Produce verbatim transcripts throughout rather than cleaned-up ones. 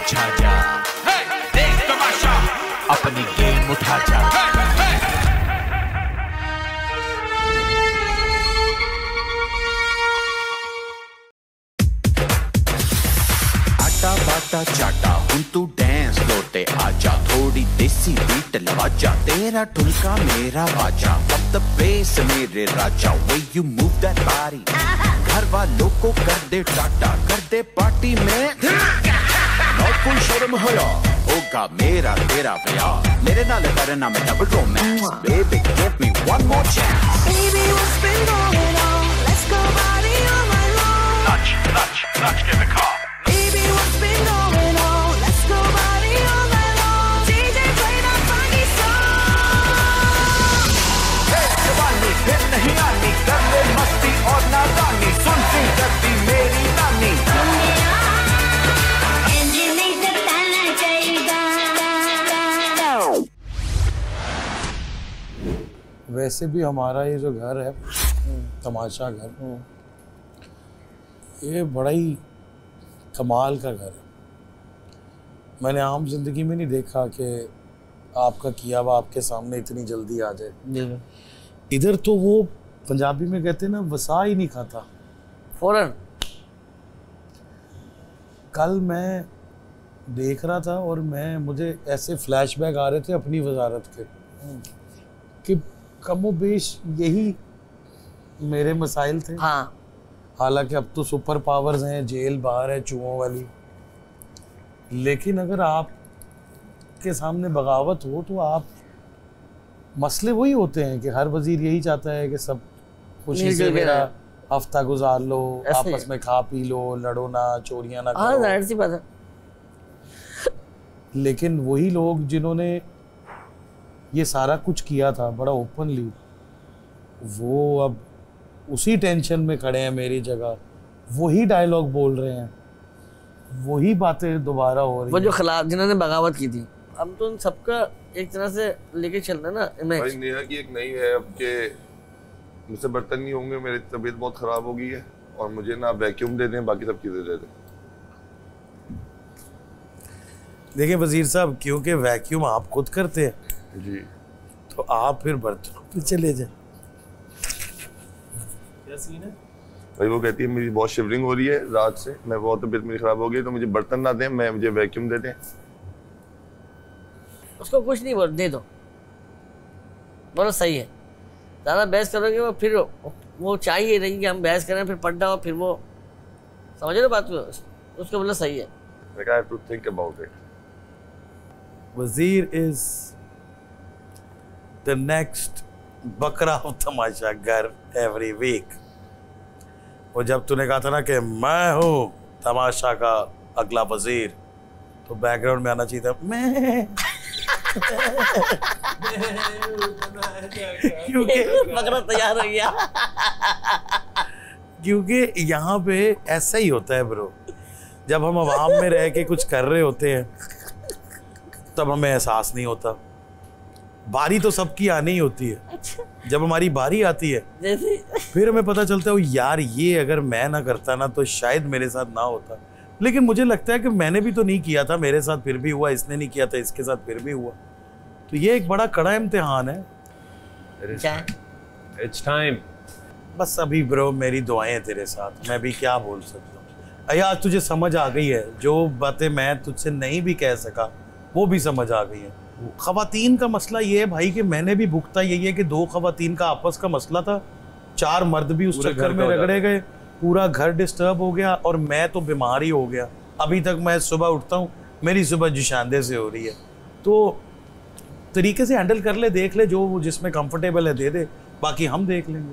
छा जा, देख तमाशा, अपनी गेम उठा जा। आटा बाटा चाटा हुन तू डांस लोटे आजा, थोड़ी देसी बीट लगा जा, तेरा ठुमका मेरा बाजा, अब द बेस मेरे राजा, way you move that body, घर वालों को कर दे टाटा, कर दे पार्टी में और कोई शर्म हया, होगा मेरा तेरा प्यार, मेरे नाल करना मैं double romance, baby give me one more chance, baby what's been going on, let's go party all night long, touch touch touch get the car, baby what's been going on, let's go party all night long, D J play that funky song, hey जवानी फिर नहीं आनी, कर ले मस्ती और नादानी, सुन सुन करती मेरी नानी, वैसे भी हमारा ये जो घर है तमाशा घर, ये बड़ा ही कमाल का घर है। मैंने आम जिंदगी में नहीं देखा कि आपका किया हुआ आपके सामने इतनी जल्दी आ जाए। इधर तो वो पंजाबी में कहते हैं ना, वसा ही नहीं खाता फौरन। कल मैं देख रहा था और मैं मुझे ऐसे फ्लैशबैक आ रहे थे अपनी वजारत के कि कमोबेश यही मेरे मसाइल थे। हाँ। हालांकि अब तो सुपर पावर्स हैं, जेल बाहर है चूहों वाली, लेकिन अगर आप के सामने बगावत हो तो आप मसले वही होते हैं कि हर वजीर यही चाहता है कि सब खुशी से मेरा हफ्ता गुजार लो, आपस में खा पी लो, लड़ो ना, चोरियां ना करो। जाहिर सी बात है। लेकिन वही लोग जिन्होंने ये सारा कुछ किया था बड़ा ओपनली, वो अब उसी टेंशन में खड़े हैं मेरी जगह, वही डायलॉग बोल रहे हैं, वही बातें दोबारा हो रही वो जो खिलाफ जिन्होंने बगावत की थी। हम तो उन सबका एक तरह से लेके चल रहे ना इमेज। भाई नेहा की एक नई है अब के मुझसे बर्तन नहीं होंगे, मेरी तबीयत बहुत खराब हो गई है और मुझे ना वैक्यूम दे दें, बाकी सब चीजें दे दें। देखिए वजीर साहब, क्योंकि वैक्यूम आप खुद करते हैं जी, तो आप फिर बर्तनों पे चले जाए। क्या सीन है भाई? वो कहती है मेरी बहुत शिवरिंग हो रही है रात से, मैं बहुत तबीयत मेरी खराब हो गई, तो मुझे बर्तन ना दें, मैं मुझे वैक्यूम दे दें। उसको कुछ नहीं बोल, दे दो, बोलो सही है। ज़्यादा बहस करोगे वो फिर वो चाहिए नहीं कि हम बहस करें, फिर पढ़ना हो, फिर वो समझे ना बात को, उसको बोलो सही है। Like I have to think about it. Wazir is the next बकरा of Tamasha Ghar every week. और जब तूने कहा था ना कि मैं हूँ तमाशा का अगला वजीर, तो बैकग्राउंड में आना चाहिए था मैं क्योंकि बकरा तैयार हो गया। क्योंकि यहाँ पे ऐसा ही होता है ब्रो, जब हम आवाम में रह के कुछ कर रहे होते हैं तब हमें एहसास नहीं होता। बारी तो सबकी आनी ही होती है। अच्छा। जब हमारी बारी आती है जैसे फिर हमें पता चलता है यार ये अगर मैं ना करता ना तो शायद मेरे साथ ना होता। लेकिन मुझे लगता है कि मैंने भी तो नहीं किया था, मेरे साथ फिर भी हुआ, इसने नहीं किया था इसके साथ फिर भी हुआ। तो ये एक बड़ा कड़ा इम्तिहान है। It's time. बस अभी ब्रो मेरी दुआएं तेरे साथ, मैं भी क्या बोल सकता हूँ। अया आज तुझे समझ आ गई है, जो बातें मैं तुझसे नहीं भी कह सका वो भी समझ आ गई है। खवातीन का मसला ये है भाई कि मैंने भी भुगता यही है कि दो खवातीन का आपस का मसला था, चार मर्द भी उस चक्कर में रगड़े गए, पूरा घर डिस्टर्ब हो गया और मैं तो बीमार ही हो गया। अभी तक मैं सुबह उठता हूँ मेरी सुबह जुशांदे से हो रही है। तो तरीके से हैंडल कर ले, देख ले, जो जिसमें कंफर्टेबल है दे दे, बाकी हम देख लेंगे।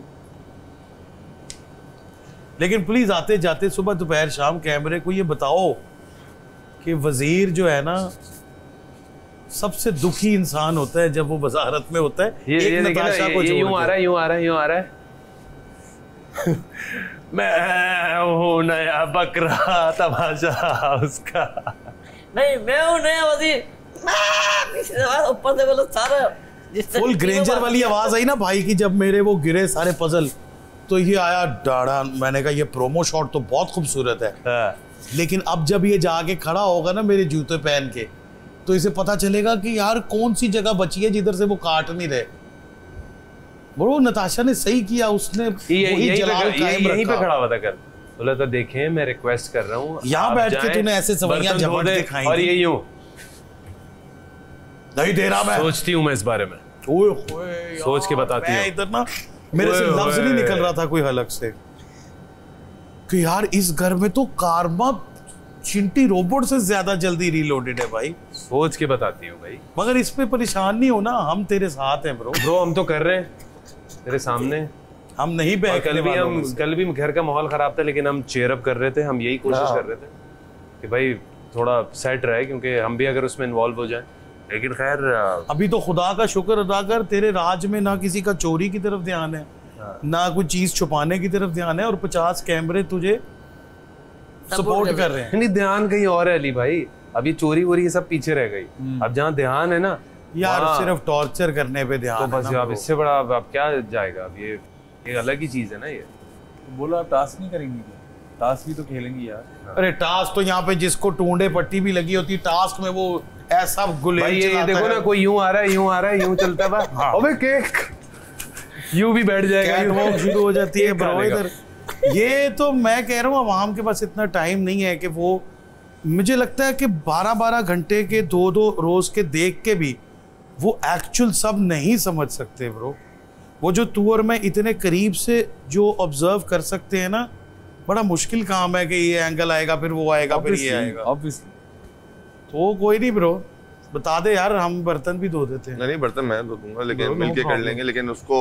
लेकिन प्लीज आते जाते सुबह दोपहर शाम कैमरे को ये बताओ कि वजीर जो है ना सबसे दुखी इंसान होता है जब वो वजारत में होता है। ये, एक ये नताशा को यूं आ रहा है, यूं आ रहा है, यूं आ रहा है। मैं हूँ नया बकरा तमाशा उसका। नहीं, मैं हूँ नया वजीर। ऊपर से बोलो सारा फुल ग्रेंजर वाली आवाज आई ना भाई की जब मेरे वो गिरे सारे पजल, तो ये आया डाड़ा। मैंने कहा ये प्रोमो शॉट तो बहुत खूबसूरत है। लेकिन अब जब ये जाके खड़ा होगा ना मेरे जूते पहन के, तो इसे पता चलेगा कि यार कौन सी जगह बची है जिधर से वो काट नहीं रहे। ब्रो नताशा ने सही किया, उसने वही जलाल कायम यहीं पे रखा। खड़ा हुआ था कल, बोला था देखें मैं रिक्वेस्ट कर रहा हूँ यहाँ बैठ के तूने ऐसे सवैयां झपट के खाई और ये यूं नहीं दे रहा मैं। सोचती हूँ मैं इस बारे में, ओए होए सोच के बताती हूँ। मैं इधर ना मेरे से ओए लफ्ज नहीं होए। निकल रहा था कोई हलक से कि यार इस घर में तो कारमा चिंटी रोबोट से ज्यादा जल्दी रीलोडेड है भाई। सोच के बताती हूँ भाई। मगर इस पे परेशान नहीं होना, हम तेरे साथ हैं ब्रो। ब्रो हम तो कर रहे हैं तेरे सामने। हम नहीं और बहकने कल भी वालों हम में से। कल भी घर का माहौल खराब था लेकिन हम चेयर अप कर रहे थे, हम यही कोशिश कर रहे थे कि भाई थोड़ा सेट रहे, क्योंकि हम भी अगर उसमें इन्वॉल्व हो जाए। लेकिन खैर अभी तो खुदा का शुक्र अदा कर, तेरे राज में ना किसी का चोरी की तरफ ध्यान है, ना कोई चीज छुपाने की तरफ ध्यान है, और पचास कैमरे तुझे सपोर्ट कर रहे हैं। नहीं, ध्यान कहीं और है अली भाई। अभी चोरी वोरी ये सब पीछे रह गई। अब जहाँ ध्यान है ना यार वहाँ- सिर्फ टॉर्चर करने पे ध्यान तो है बस ना अब bro। इससे बड़ा अब अब क्या जाएगा। अब ये एक अलग ही चीज है ना ये। बोला आप टास्क नहीं करेंगी क्या? टास्क भी तो खेलेंगी यार। अरे टास्क तो यहाँ पे जिसको टूंडे पट्टी भी लगी होती, टास्क में वो ऐसा गुलेल भाई ये, ये चलाता देखो है। ना, कोई यूं आ रहा है यूं आ रहा है यूं चलता है बस। हाँ। अबे केक यूं भी बैठ जाएगा, यूं कैटवॉक शुरू हो जाती है ब्रो खाने का। इधर। ये तो मैं कह रहा हूँ अवाम के पास इतना टाइम नहीं है कि वो, मुझे लगता है कि बारह बारह घंटे के दो दो रोज के देख के भी वो एक्चुअल सब नहीं समझ सकते ब्रो। वो जो तू और मैं इतने करीब से जो ऑब्जर्व कर सकते हैं ना, बड़ा मुश्किल काम है कि ये एंगल आएगा फिर वो आएगा फिर ये आएगा। ऑब्वियसली। तो कोई नहीं ब्रो, बता दे यार, हम बर्तन भी धो देते हैं। नहीं नहीं बर्तन मैं धो दूंगा, लेकिन Bro, no मिलके कर problem. लेंगे। लेकिन उसको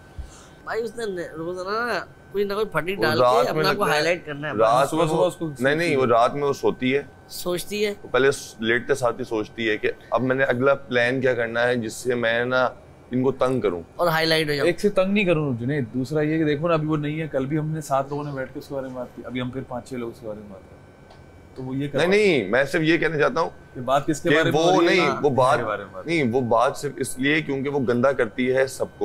भाई उसने ने- रोजाना ना कोई ना कोई फटी वो डाल रात के में अपने आप को लगता है- हाईलाइट करना है। रात सुबह में सुबह वो उसको नहीं नहीं वो रात में वो सोती है, सोचती है वो पहले लेटते साथ ही सोचती है कि अब मैंने अगला प्लान क्या करना है जिससे मैं ना इनको तंग करूं। और हाईलाइट हो जाओ। एक से तंग नहीं करूँ जुनेद। दूसरा ये कि देखो ना अभी वो नहीं है, कल भी हमने सात लोगों ने बैठ के उसके बारे में बात की, अभी हम फिर पांच छह लोग उसके बारे में बात करें। तो वो ये नहीं नहीं मैं सिर्फ ये कहना चाहता हूँ कि बात किसके कि बारे में हो वो रही है? नहीं हाँ, वो बात के बारे में बात। नहीं वो बात सिर्फ इसलिए क्योंकि वो गंदा करती है सबको।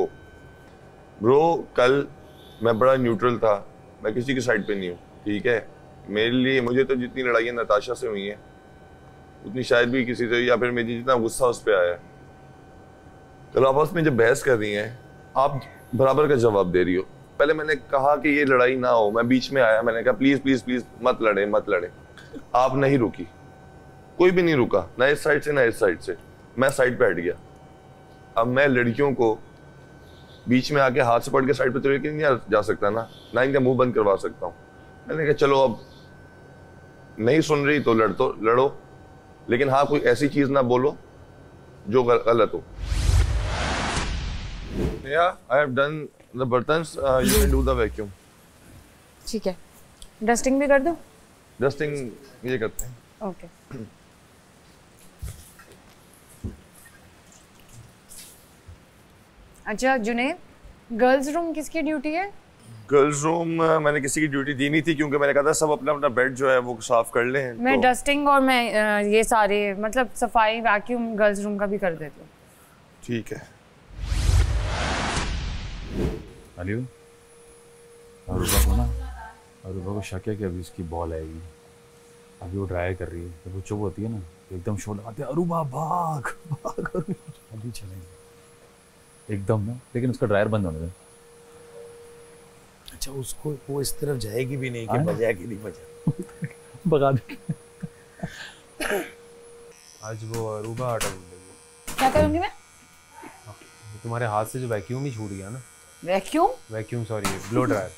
ब्रो कल मैं बड़ा न्यूट्रल था, मैं किसी की साइड पे नहीं हूँ, ठीक है। मेरे लिए मुझे तो जितनी लड़ाइयाँ नताशा से हुई हैं उतनी शायद भी किसी से, या फिर मेरी जितना गुस्सा उस पर आया। कल आपस में जब बहस कर रही हैं आप बराबर का जवाब दे रही हो। पहले मैंने कहा कि ये लड़ाई ना हो, मैं बीच में आया, मैंने कहा प्लीज प्लीज प्लीज मत लड़े मत लड़े। आप नहीं रुकी, कोई भी नहीं रुका, ना इस साइड से ना इस साइड से। मैं साइड पे हट गया। अब मैं लड़कियों को बीच में आके हाथ से पकड़ के साइड पे तो लेके नहीं जा सकता ना, ना इनका मुंह बंद करवा सकता हूँ। मैंने कहा चलो अब नहीं सुन रही तो लड़ तो लड़ो, लेकिन हाँ कोई ऐसी चीज ना बोलो जो गलत हो। Yeah, I have done the बर्तन्स, you can do the vacuum. ठीक है, डस्टिंग भी कर दूं? डस्टिंग ये करते हैं। ओके। अच्छा जुनेद, गर्ल्स रूम किसकी ड्यूटी है? गर्ल्स रूम मैंने किसी की ड्यूटी दी नहीं थी, क्योंकि मैंने कहा था सब अपना अपना बेड जो है वो साफ कर लें। मैं तो, डस्टिंग और मैं अ, ये सारे मतलब सफाई वैक्यूम गर्ल्स रूम का भी कर देती हूँ। ठीक है। अलियो अरूबा को ना अरूबा को शक है कि अभी उसकी बॉल आएगी। अभी वो ट्राई कर रही है, जब वो चुप होती है ना तो एकदम शोर लगाते हैं अरूबा भाग भाग अरूबा। अभी चलेंगे एकदम ना, लेकिन उसका ड्रायर बंद होने दे। अच्छा उसको वो इस तरफ जाएगी भी नहीं कि हाँ। बजा कि नहीं बजा। भगा दे। आज वो अरूबा आटा भूल गई। क्या करूँगी मैं? तुम्हारे हाथ से जो वैक्यूम ही छूट गया ना, vacuum? Vacuum sorry blow dryer,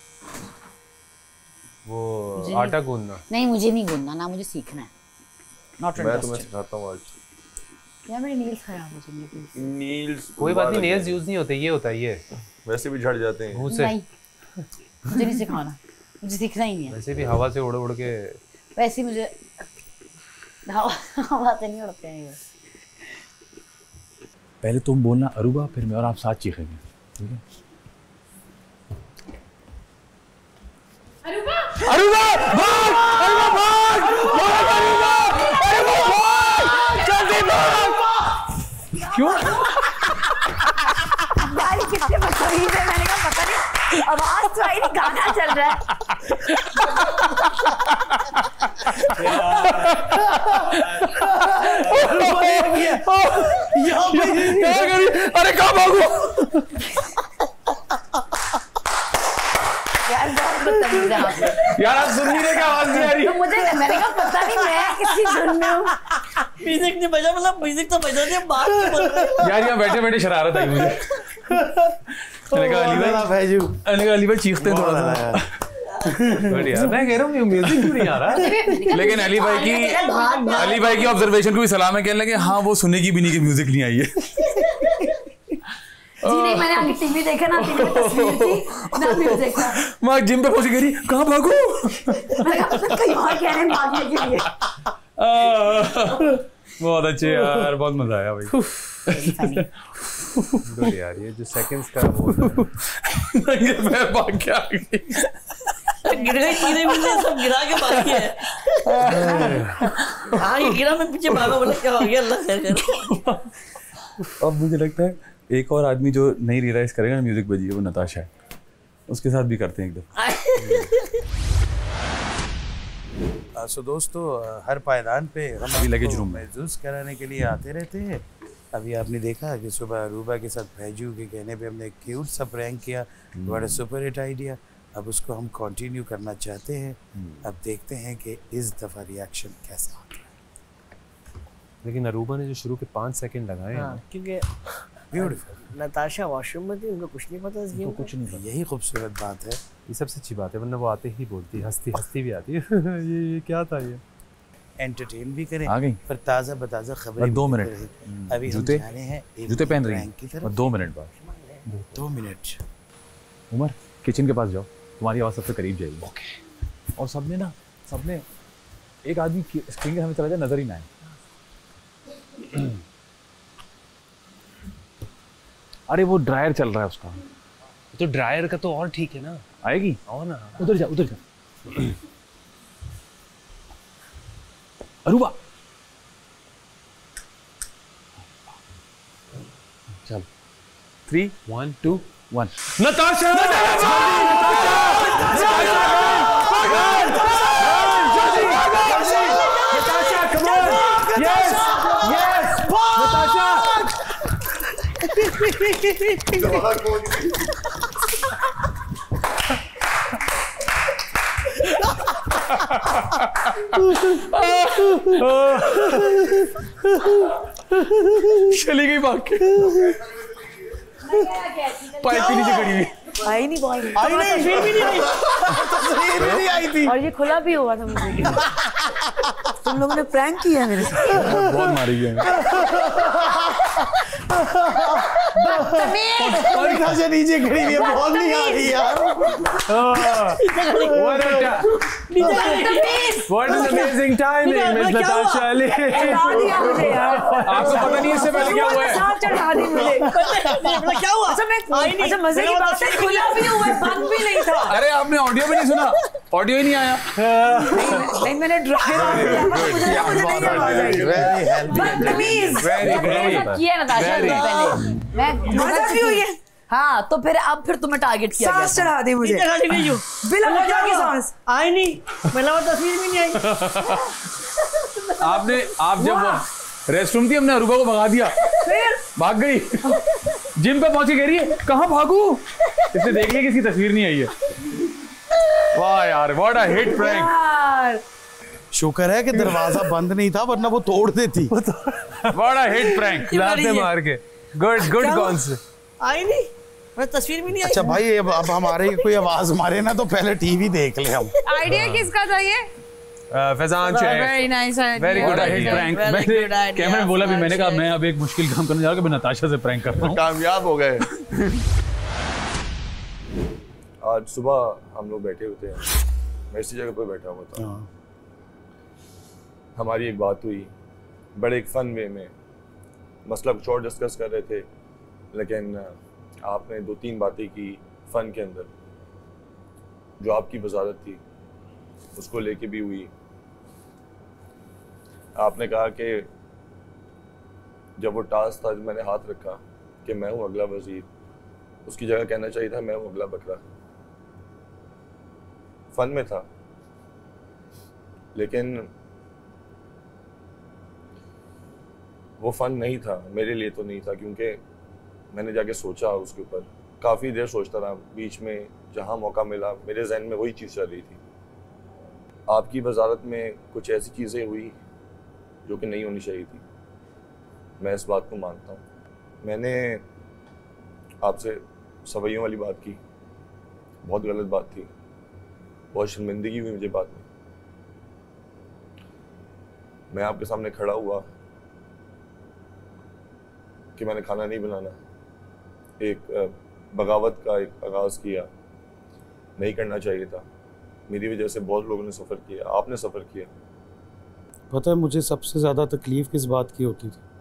वो आटा गूंदना। नहीं मुझे नहीं गूंदना, ना मुझे सीखना है। नॉट मैं तुम्हें सिखाता हूँ आज। यार मेरे नील्स खराब हो जाएंगे प्लीज। नील्स कोई बात नहीं, नेल्स यूज नहीं होते, ये होता है ये वैसे भी झड़ जाते हैं। मुंह से। नहीं मुझे नहीं सिखाना, मुझे सीखना ही नहीं है। वैसे भी हवा से उड़ उड़ के। वैसे ही मुझे हवा हवा से नहीं उड़ते हैं ये। पहले तुम बोलना अरूबा, फिर मैं और आप साथ चीखेंगे, ठीक है? अरूबा भाग! अरूबा भाग! भाग अरूबा! अरूबा भाग! जल्दी भाग! क्यों? गाड़ी कितने बदतमीज है, मैंने कहा पता नहीं आवाज तो आई नहीं, गाना चल रहा है। अरे कहाँ भागो? यार बहुत बदतमीज है आप। यार आप सुन नहीं रहे क्या? आवाज नहीं आ रही? तो मुझे मैंने कहा पता नहीं मैं किसकी धुन में हूँ। म्यूजिक नहीं बजा, मतलब म्यूजिक तो बजा दिया, बात नहीं बोल रहे। यार यहाँ बैठे बैठे शरारत आई मुझे। मैंने कहा अली भाई, मैंने कहा अली भाई चीखते थोड़ा सा। बढ़िया, मैं कह रहा हूँ म्यूजिक क्यों नहीं आ रहा? लेकिन अली भाई की अली भाई की ऑब्जर्वेशन को भी सलाम है, कहने लगे हाँ वो सुनेगी भी नहीं कि म्यूजिक नहीं आई है। जी नहीं, मैंने आगे टीवी देखा ना, टीवी में तस्वीर थी ना म्यूजिक था। मैं जिम पे पहुंच गई, कहाँ भागू? मैंने कहा कहीं और कह रहे हैं भागने के लिए। बहुत अच्छे यार, बहुत मजा आया भाई। गुड यार, ये जो सेकंड्स का वो मैं भाग के आ गई। गिर गई चीजें मुझे सब गिरा के भागी है। हाँ ये गिरा, मैं पीछे भागा, बोला क्या हो गया, अल्लाह खैर करे। अब मुझे लगता है एक और आदमी जो नहीं रियलाइज करेगा ना म्यूजिक बजी है, वो नताशा है। उसके साथ भी करते हैं एकदम। सो दोस्तों, हर पायदान पे हम अभी लगेज रूम में महसूस कराने के लिए आते रहते हैं। अभी आपने देखा कि सुबह अरूबा के साथ फैजू के कहने पे हमने एक क्यूट सा प्रैंक किया, बड़ा सुपर हिट आइडिया। अब उसको हम कंटिन्यू करना चाहते हैं। अब देखते हैं कि इस दफ़ा रिएक्शन कैसा होता है। लेकिन अरूबा ने जो शुरू के पाँच सेकंड लगाए हैं, हाँ, क्योंकि ब्यूटीफुल। नताशा वॉशरूम में थी, उनको कुछ नहीं पता इस गेम का। कुछ नहीं, यही खूबसूरत बात है। ये सबसे अच्छी बात है, वरना वो आते ही बोलती, हंसती हंसती भी आती है। ये ये क्या था ये? एंटरटेन भी करें, आ गई पर ताज़ा बताज़ा खबरें। दो मिनट अभी जूते हम जा रहे हैं एक जूते पहन रही प्रैंक की हैं तरफ। और दो मिनट बाद दो मिनट उमर किचन के पास जाओ, तुम्हारी आवाज़ सबसे करीब जाएगी। ओके। और सबने ना सबने एक आदमी स्क्रीन के सामने चला जाए, नजर ही ना आए। अरे वो ड्रायर चल रहा है उसका। तो ड्रायर का तो और ठीक है ना, आएगी। आओ ना, उधर जा उधर जा। अरूबा चल three one two one. Natasha! चली गई भाग के, पाइप के नीचे खड़ी हुई। आई नहीं बॉय, आई नहीं, फिर भी नहीं आई। तस्वीर भी नहीं आई थी। और ये खुला भी हुआ था मुझे। तुम लोगों ने प्रैंक किया मेरे साथ। बहुत मारी है। और कहाँ से नीचे खड़ी हुई है, बहुत नहीं आ रही यार। What an amazing timing, Miss Natasha Ali. आपको पता नहीं इससे पहले क्या हुआ है? चढ़ा दी मुझे। क्या हुआ? अच्छा मैं अच्छा मजे की बात है, खुला भी हुआ है, बंद भी नहीं था। अरे आपने ऑडियो भी नहीं सुना? ऑडियो ही नहीं आया। नहीं मैंने ड्रायर ऑन किया, मुझे मुझे नहीं आवाज आई। Very healthy. बदतमीज। Very great. किया नताशा ने पहले। मैं मजा भी हुई है। हाँ तो फिर अब फिर तुम्हें टारगेट किया गया। सांस चढ़ा दी मुझे नीचे खड़ी हुई हूँ। बिना वजह की सांस आई नहीं, पहला बार तस्वीर भी नहीं आई। आपने आप जब रेस्टरूम थी, हमने अरूबा को भगा दिया, फिर भाग गई। जिम पे पहुंची, कह रही है कहाँ भागू? इसने देख लिया कि इसकी तस्वीर नहीं आई है। वाह यार, व्हाट अ हिट प्रैंक। यार शुक्र है कि दरवाजा बंद नहीं था, वरना वो तोड़ देती। What a hit prank. लाते मार के। Good good concept. आई नहीं, मैं तस्वीर भी नहीं आई। अच्छा भाई, अब अब हमारे कोई आवाज मारे ना तो पहले टीवी देख ले हम। आइडिया किसका था ये? Faizan very nice Very good hit idea. Prank. Very मैंने good idea, कैमरे में बोला भी, मैंने कहा Fazan मैं अब एक मुश्किल काम करने जा रहा हूँ कि मैं नताशा से प्रैंक कर रहा हूँ। कामयाब हो गए। आज सुबह हम लोग बैठे होते हैं, मैं इसी जगह पर बैठा हुआ था। हमारी एक बात हुई, बड़े एक फन वे में, मसला कुछ और डिस्कस कर रहे थे, लेकिन आपने दो तीन बातें की फन के अंदर, जो आपकी वजारत थी उसको लेके भी हुई। आपने कहा कि जब वो टास्क था, जब मैंने हाथ रखा कि मैं हूँ अगला वजीर, उसकी जगह कहना चाहिए था मैं हूँ अगला बकरा। फन में था, लेकिन वो फन नहीं था मेरे लिए, तो नहीं था, क्योंकि मैंने जाके सोचा उसके ऊपर, काफ़ी देर सोचता रहा। बीच में जहाँ मौका मिला मेरे जहन में वही चीज़ चल रही थी। आपकी वजारत में कुछ ऐसी चीज़ें हुई जो कि नहीं होनी चाहिए थी, मैं इस बात को मानता हूँ। मैंने आपसे सवैयों वाली बात की, बहुत गलत बात थी, बहुत शर्मिंदगी हुई मुझे बात में। मैं आपके सामने खड़ा हुआ कि मैंने खाना नहीं बनाना, एक बगावत का एक आगाज़ किया, नहीं करना चाहिए था। मेरी वजह से बहुत लोगों ने सफ़र किया, आपने सफ़र किया। पता है मुझे सबसे ज़्यादा तकलीफ़ किस बात की होती थी?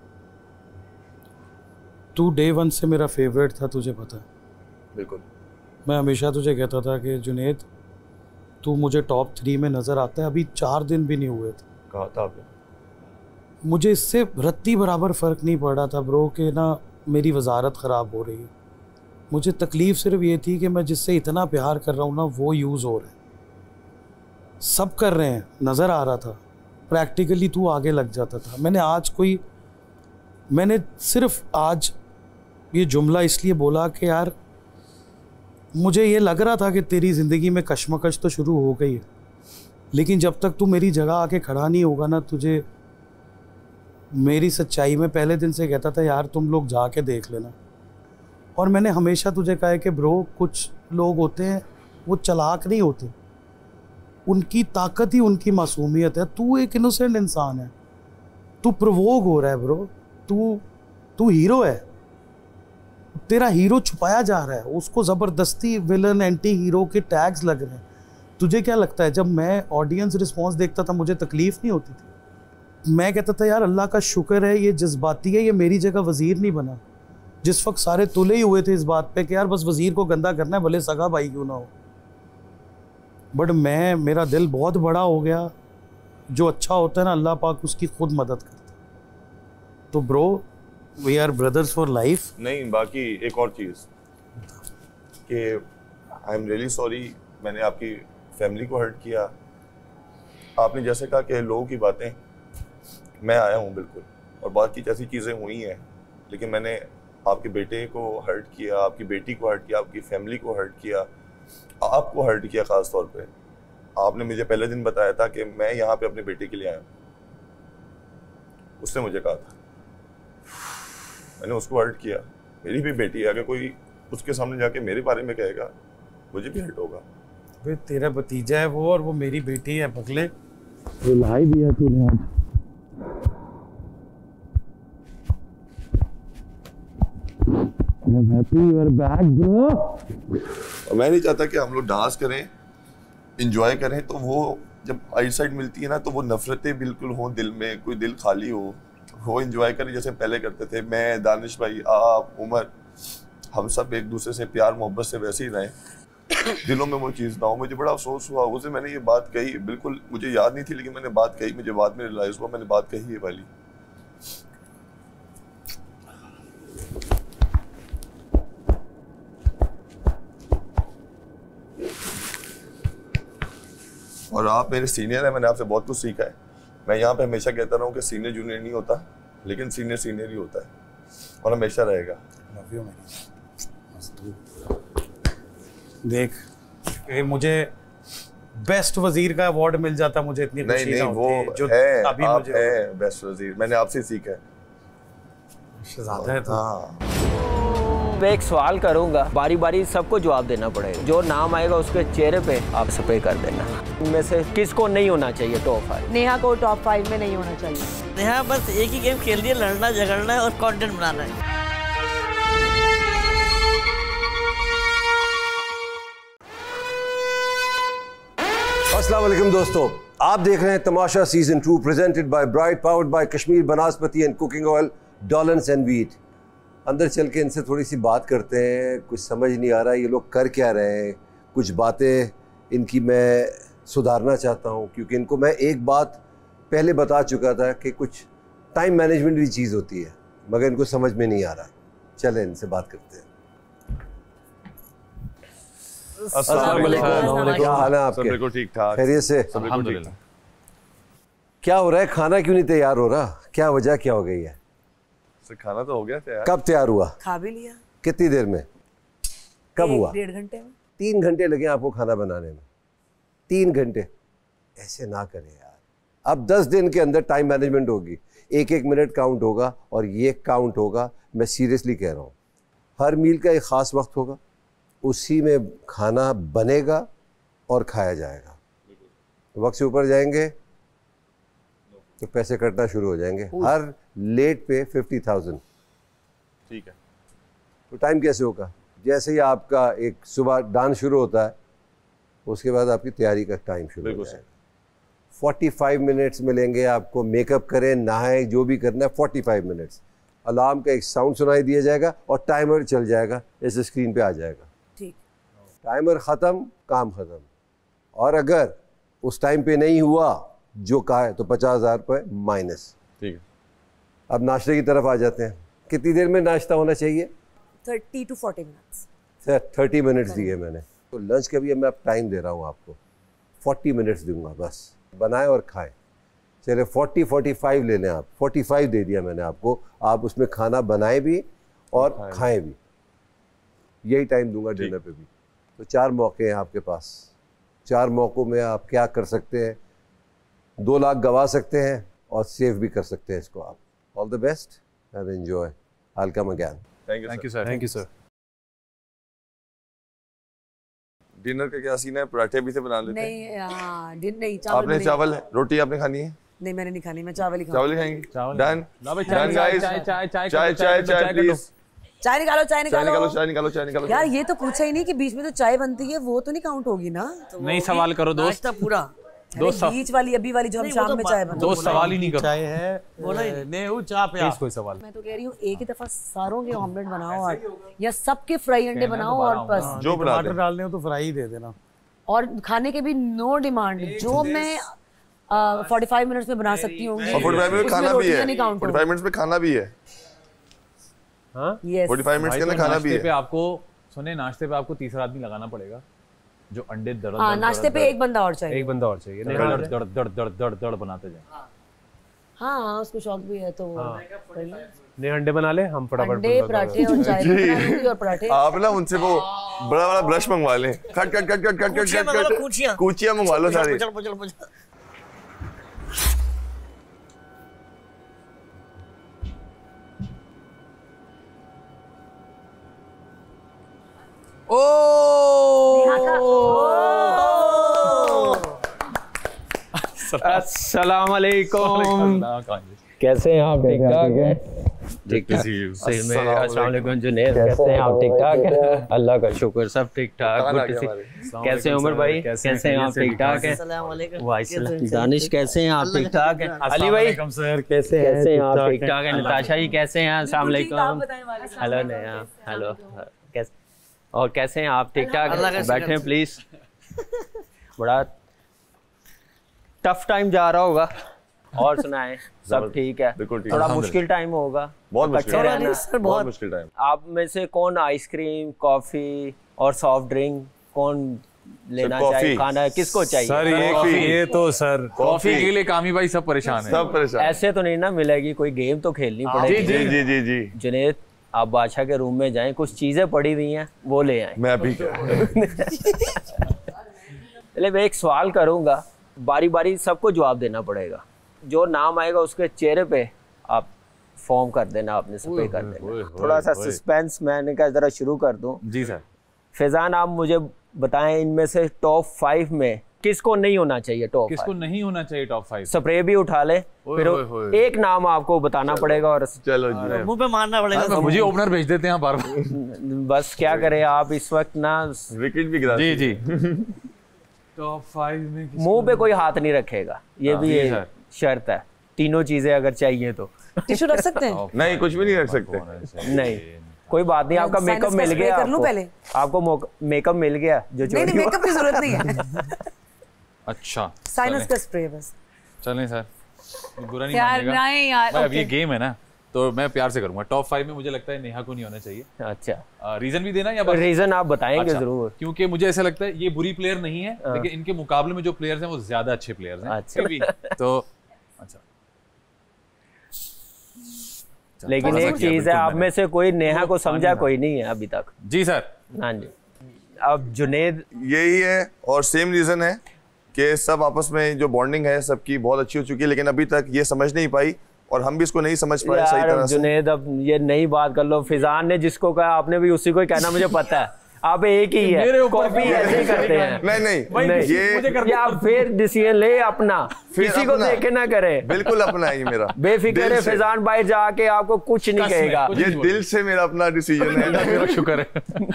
तू डे वन से मेरा फेवरेट था, तुझे पता है। बिल्कुल। मैं हमेशा तुझे कहता था कि जुनेद तू मुझे टॉप थ्री में नज़र आता है, अभी चार दिन भी नहीं हुए थे। कहा था आपने। मुझे इससे रत्ती बराबर फ़र्क नहीं पड़ रहा था ब्रो कि ना मेरी वजारत ख़राब हो रही है। मुझे तकलीफ़ सिर्फ ये थी कि मैं जिससे इतना प्यार कर रहा हूँ ना वो यूज़ हो रहा है। सब कर रहे हैं, नज़र आ रहा था, प्रैक्टिकली तू आगे लग जाता था। मैंने आज कोई मैंने सिर्फ आज ये जुमला इसलिए बोला कि यार मुझे ये लग रहा था कि तेरी ज़िंदगी में कश्मकश तो शुरू हो गई है, लेकिन जब तक तू मेरी जगह आके खड़ा नहीं होगा ना, तुझे मेरी सच्चाई में पहले दिन से कहता था यार तुम लोग जाके देख लेना। और मैंने हमेशा तुझे कहा है कि ब्रो कुछ लोग होते हैं वो चालाक नहीं होते, उनकी ताकत ही उनकी मासूमियत है। तू एक इनोसेंट इंसान है, तू प्रोवोक हो रहा है ब्रो, तू तू हीरो है, तेरा हीरो छुपाया जा रहा है, उसको ज़बरदस्ती विलन एंटी हीरो के टैग्स लग रहे हैं। तुझे क्या लगता है जब मैं ऑडियंस रिस्पॉन्स देखता था मुझे तकलीफ़ नहीं होती थी? मैं कहता था यार अल्लाह का शुक्र है ये जज्बाती है, ये मेरी जगह वज़ीर नहीं बना। जिस वक्त सारे तुले ही हुए थे इस बात पे कि यार बस वज़ीर को गंदा करना है, भले सगा भाई क्यों ना हो। बट मैं मेरा दिल बहुत बड़ा हो गया, जो अच्छा होता है ना अल्लाह पाक उसकी खुद मदद करता है। तो bro we are brothers for life. नहीं, बाकी एक और चीज़ कि आई एम रियली सॉरी, मैंने आपकी फैमिली को हर्ट किया। आपने जैसे कहा कि लोगों की बातें, मैं आया हूँ बिल्कुल, और बाकी ऐसी चीज़ें हुई हैं, लेकिन मैंने आपके बेटे को हर्ट किया, आपकी बेटी को हर्ट किया, आपकी फैमिली को हर्ट किया, आपको हर्ट किया ख़ास तौर पे। आपने मुझे पहले दिन बताया था कि मैं यहाँ पे अपने बेटे के लिए आया हूँ, उसने मुझे कहा था, मैंने उसको हर्ट किया। मेरी भी बेटी है, अगर कोई उसके सामने जाके मेरे बारे में कहेगा मुझे भी हर्ट होगा। भाई तेरा भतीजा है वो, और वो मेरी बेटी है पगले। रुलाई दिया तूने आज। I'm happy you are back, bro. और मैं नहीं चाहता कि हम लोग डांस करें, इंजॉय करें, तो वो जब आई साइड मिलती है ना तो वो नफरतें बिल्कुल हो दिल में, कोई दिल खाली हो, वो इंजॉय करें जैसे पहले करते थे। मैं, दानिश भाई, आप, उमर, हम सब एक दूसरे से प्यार मोहब्बत से वैसे ही रहें, दिलों में वो चीज़ ना हो। मुझे बड़ा अफसोस हुआ, उसे मैंने ये बात कही, बिल्कुल मुझे याद नहीं थी, लेकिन मैंने बात कही, मुझे बाद में रियलाइज़ हुआ मैंने बात कही है वाली। और आप मेरे सीनियर हैं, मैंने आपसे बहुत कुछ सीखा है। मैं यहाँ पे हमेशा कहता रहा हूँ कि सीनियर जूनियर नहीं होता, लेकिन सीनियर सीनियर ही होता है, और हमेशा रहेगा। लव यू देख कि मुझे बेस्ट वजीर का अवार्ड मिल जाता, मुझे इतनी नहीं खुशी नहीं ना वो होती, जो है, अभी आप मुझे हैं बेस्ट वजीर, मैंने आपसे सीखा है। शहजादा है तो। हाँ, मैं एक सवाल करूंगा, बारी बारी सबको जवाब देना पड़ेगा, जो नाम आएगा उसके चेहरे पे आप स्प्रे कर देना। इनमें से किसको नहीं होना चाहिए टॉप फाइव? नेहा को टॉप फाइव में नहीं होना चाहिए। नेहा बस एक ही गेम खेल रही है, लड़ना झगड़ना है और कंटेंट बनाना है। अस्सलाम वालेकुम दोस्तों, आप देख रहे हैं Tamasha season two presented by Bright, powered by Kashmir Banaspati and cooking oil, Dawlance and Veet. अंदर चल के इनसे थोड़ी सी बात करते हैं, कुछ समझ नहीं आ रहा ये लोग कर क्या रहे हैं, कुछ बातें इनकी मैं सुधारना चाहता हूँ, क्योंकि इनको मैं एक बात पहले बता चुका था कि कुछ टाइम मैनेजमेंट भी चीज़ होती है, मगर इनको समझ में नहीं आ रहा। चलें इनसे बात करते हैं। अस्सलाम वालेकुम, क्या हाल है आपके? बिल्कुल ठीक ठाक, खैरियत से? अल्हम्दुलिल्लाह। क्या हो रहा है? खाना क्यों नहीं तैयार हो रहा? क्या वजह क्या हो गई है? सर खाना तो हो गया तैयार। कब तैयार हुआ? खा भी लिया। कितनी देर में? कब हुआ? डेढ़ घंटे में। तीन घंटे लगे आपको खाना बनाने में? तीन घंटे? ऐसे ना करें यार। अब दस दिन के अंदर टाइम मैनेजमेंट होगी, एक एक मिनट काउंट होगा और ये काउंट होगा। मैं सीरियसली कह रहा हूँ, हर मील का एक ख़ास वक्त होगा, उसी में खाना बनेगा और खाया जाएगा। वक्त से ऊपर जाएंगे तो पैसे कटना शुरू हो जाएंगे। हर लेट पे फिफ्टी थाउजेंड। ठीक है। तो टाइम कैसे होगा? जैसे ही आपका एक सुबह डांस शुरू होता है, उसके बाद आपकी तैयारी का टाइम शुरू हो जाएगा। फोर्टी फाइव मिनट्स मिलेंगे आपको, मेकअप करें, नहाएं, जो भी करना है, फोर्टी फाइव मिनट्स। अलार्म का एक साउंड सुनाई दिया जाएगा और टाइमर चल जाएगा, इस स्क्रीन पे आ जाएगा। ठीक। टाइमर ख़त्म, काम ख़त्म। और अगर उस टाइम पे नहीं हुआ जो कहा है तो पचास हज़ार रुपये माइनस। ठीक है। अब नाश्ते की तरफ आ जाते हैं। कितनी देर में नाश्ता होना चाहिए? Thirty to forty minutes. Sir thirty minutes दिए मैंने, तो लंच का भी मैं टाइम दे रहा हूँ आपको, फोर्टी मिनट्स दूंगा बस। बनाएं और खाएं। चले फोर्टी फोर्टी फाइव ले लें आप, फोर्टी फाइव दे दिया मैंने आपको। आप उसमें खाना बनाएं भी और खाएं भी, यही टाइम दूंगा डिनर पे भी। तो चार मौके हैं आपके पास। चार मौक़ों में आप क्या कर सकते हैं? दो लाख गवा सकते हैं और सेव भी कर सकते हैं इसको आप। All the best and enjoy. I will come again. Thank you sir. Thank you sir. Dinner का क्या सीन है? पराठे भी से बना लेते हैं? नहीं हाँ, दिन नहीं चावल। आपने चावल है, रोटी आपने खानी है? नहीं मैंने नहीं खानी, मैं चावल ही खाऊंगी। चावल ही खाएंगे? डन डन चाय गाइस। चाय चाय चाय चाय चाय प्लीज। चाय निकालो, चाय चाय निकालो, निकालो, चाय निकालो, चाय निकालो। यार ये तो पूछा ही नहीं कि बीच में तो चाय बनती है, वो तो नहीं काउंट होगी ना? नहीं सवाल करो दोस्त। पूरा दो बीच वाली अभी वाली जो हम शाम में चाय बनाते हैं। दो सवाल ही नहीं करो। चाय है, बोला ही नहीं। वो चाय पे कोई सवाल। मैं तो कह रही हूँ एक ही दफा सारों के ऑमलेट बनाओ और या सबके फ्राई अंडे बनाओ और बस। जो टमाटर डालने हो तो फ्राई ही दे देना। और खाने के भी नो डिमांड, जो मैं फोर्टी फाइव मिनट्स में बना सकती हूँ। फोर्टी फाइव मिनट खाना भी है। फोर्टी फाइव मिनट्स में खाना भी है। हाँ फोर्टी फाइव मिनट्स के अंदर खाना भी है। पे आपको सुने, नाश्ते पे आपको तीसरा आदमी लगाना पड़ेगा जो अंडे दड़ हाँ, नाश्ते पे एक बंदा और चाहिए। एक बंदा और चाहिए। दड़ दड़ दड़ दड़ दड़ दड़ बनाते जाए। हाँ उसको शौक भी है तो नहीं अंडे बना ले हम फटाफट। अंडे पराठे और चाय बना लूंगी और पराठे। आप ना उनसे वो बड़ा बड़ा ब्रश मंगवा लें। Cut cut cut cut cut cut cut कूचियां मंगवा लो सारी। अस्सलाम वालेकुम। कैसे हैं आप? ठीक ठाक हैं? ठीक ठाक। सही में अस्सलाम वालेकुम जुनैद, कैसे हैं आप? ठीक ठाक हैं? अल्लाह का शुक्र सब ठीक ठाक। Good to see. कैसे हैं उमर भाई? कैसे हैं आप? ठीक ठाक हैं? अस्सलाम वालेकुम। वालेकुम। दानिश कैसे हैं आप? ठीक ठाक हैं? अली भाई सर कैसे हैं? कैसे हैं आप? ठीक ठाक हैं? नताशा जी कैसे हैं? अस्सलाम वालेकुम। हेलो नया हेलो कैसे और कैसे हैं आप? ठीक ठाक? बैठे हैं प्लीज। बड़ा टफ टाइम जा रहा होगा और सुनाएं सब ठीक है? थोड़ा मुश्किल टाइम होगा, बहुत मुश्किल सर, बहुत मुश्किल टाइम। आप में से कौन आइसक्रीम, कॉफी और सॉफ्ट ड्रिंक कौन लेना चाहिए? खाना है किसको चाहिए? सर ये ये तो सर कॉफी के लिए कामी भाई सब परेशान है। सब परेशान। ऐसे तो नहीं ना मिलेगी, कोई गेम तो खेलनी पड़ेगी। जी जी जी जी। जुनैद आप बादशाह के रूम में जाएं, कुछ चीजें पड़ी हुई हैं वो ले आए। मैं अभी चले मैं एक सवाल करूंगा, बारी बारी सबको जवाब देना पड़ेगा। जो नाम आएगा उसके चेहरे पे आप फॉर्म कर देना, आपने स्प्रे कर देना। थोड़ा सा सस्पेंस मैंने कहा जरा शुरू कर दूं। जी सर। फैजान आप मुझे बताएं इनमें से टॉप फाइव में किसको नहीं होना चाहिए? टॉप किसको नहीं होना चाहिए टॉप फाइव? स्प्रे भी उठा ले, फिर एक नाम आपको बताना पड़ेगा और चलो जी मुंह पे मारना पड़ेगा। मुझे ओपनर भेज देते हैं बार बार। बस क्या करें आप इस वक्त ना, विकेट भी गिरा। जी जी। टॉप फाइव में मुंह पे कोई हाथ नहीं रखेगा, ये भी ये शर्त है। तीनों चीजें अगर चाहिए तो टिश्यू रख सकते हैं? नहीं कुछ भी नहीं रख सकते। नहीं कोई बात नहीं, आपका मेकअप मिल गया आपको, पहले आपको मेकअप मिल गया जो नहीं नहीं मेकअप की जरूरत नहीं है। अच्छा साइनस का स्प्रे बस। चलें सर, बुरा नहीं यार मानेगा नहीं यार भाई, अब ये गेम है ना, तो मैं प्यार से करूंगा। टॉप फाइव में मुझे लगता है नेहा को नहीं होना चाहिए। अच्छा, रीजन भी देना या रीजन आप बताएंगे? अच्छा, जरूर। क्योंकि मुझे ऐसा लगता है ये बुरी प्लेयर नहीं है, लेकिन इनके मुकाबले में जो प्लेयर्स हैं वो ज्यादा अच्छे प्लेयर्स हैं। अच्छा भी, तो अच्छा, लेकिन एक चीज है, आप में से कोई नेहा को समझा कोई नहीं है अभी तक। जी सर। हाँ जी। अब जुनेद, यही है और सेम रीजन है कि सब आपस में जो बॉन्डिंग है सबकी बहुत अच्छी हो चुकी है, लेकिन अभी तक ये समझ नहीं पाई और हम भी इसको नहीं समझ पाए सही तरह से। जुनेद, अब ये नई बात कर लो। फिजान ने जिसको कहा आपने भी उसी को ही कहना, मुझे पता है। आप एक ही है, कॉपी ऐसे ही करते हैं। नहीं नहीं, नहीं ये ये आप फिर डिसीजन ले अपना, किसी को देख के ना करे। बिल्कुल अपना है ये मेरा, बेफिक्र है। फिजान बाहर जाके आपको कुछ नहीं कहेगा। ये दिल से मेरा अपना डिसीजन है। मेरा शुक्र है।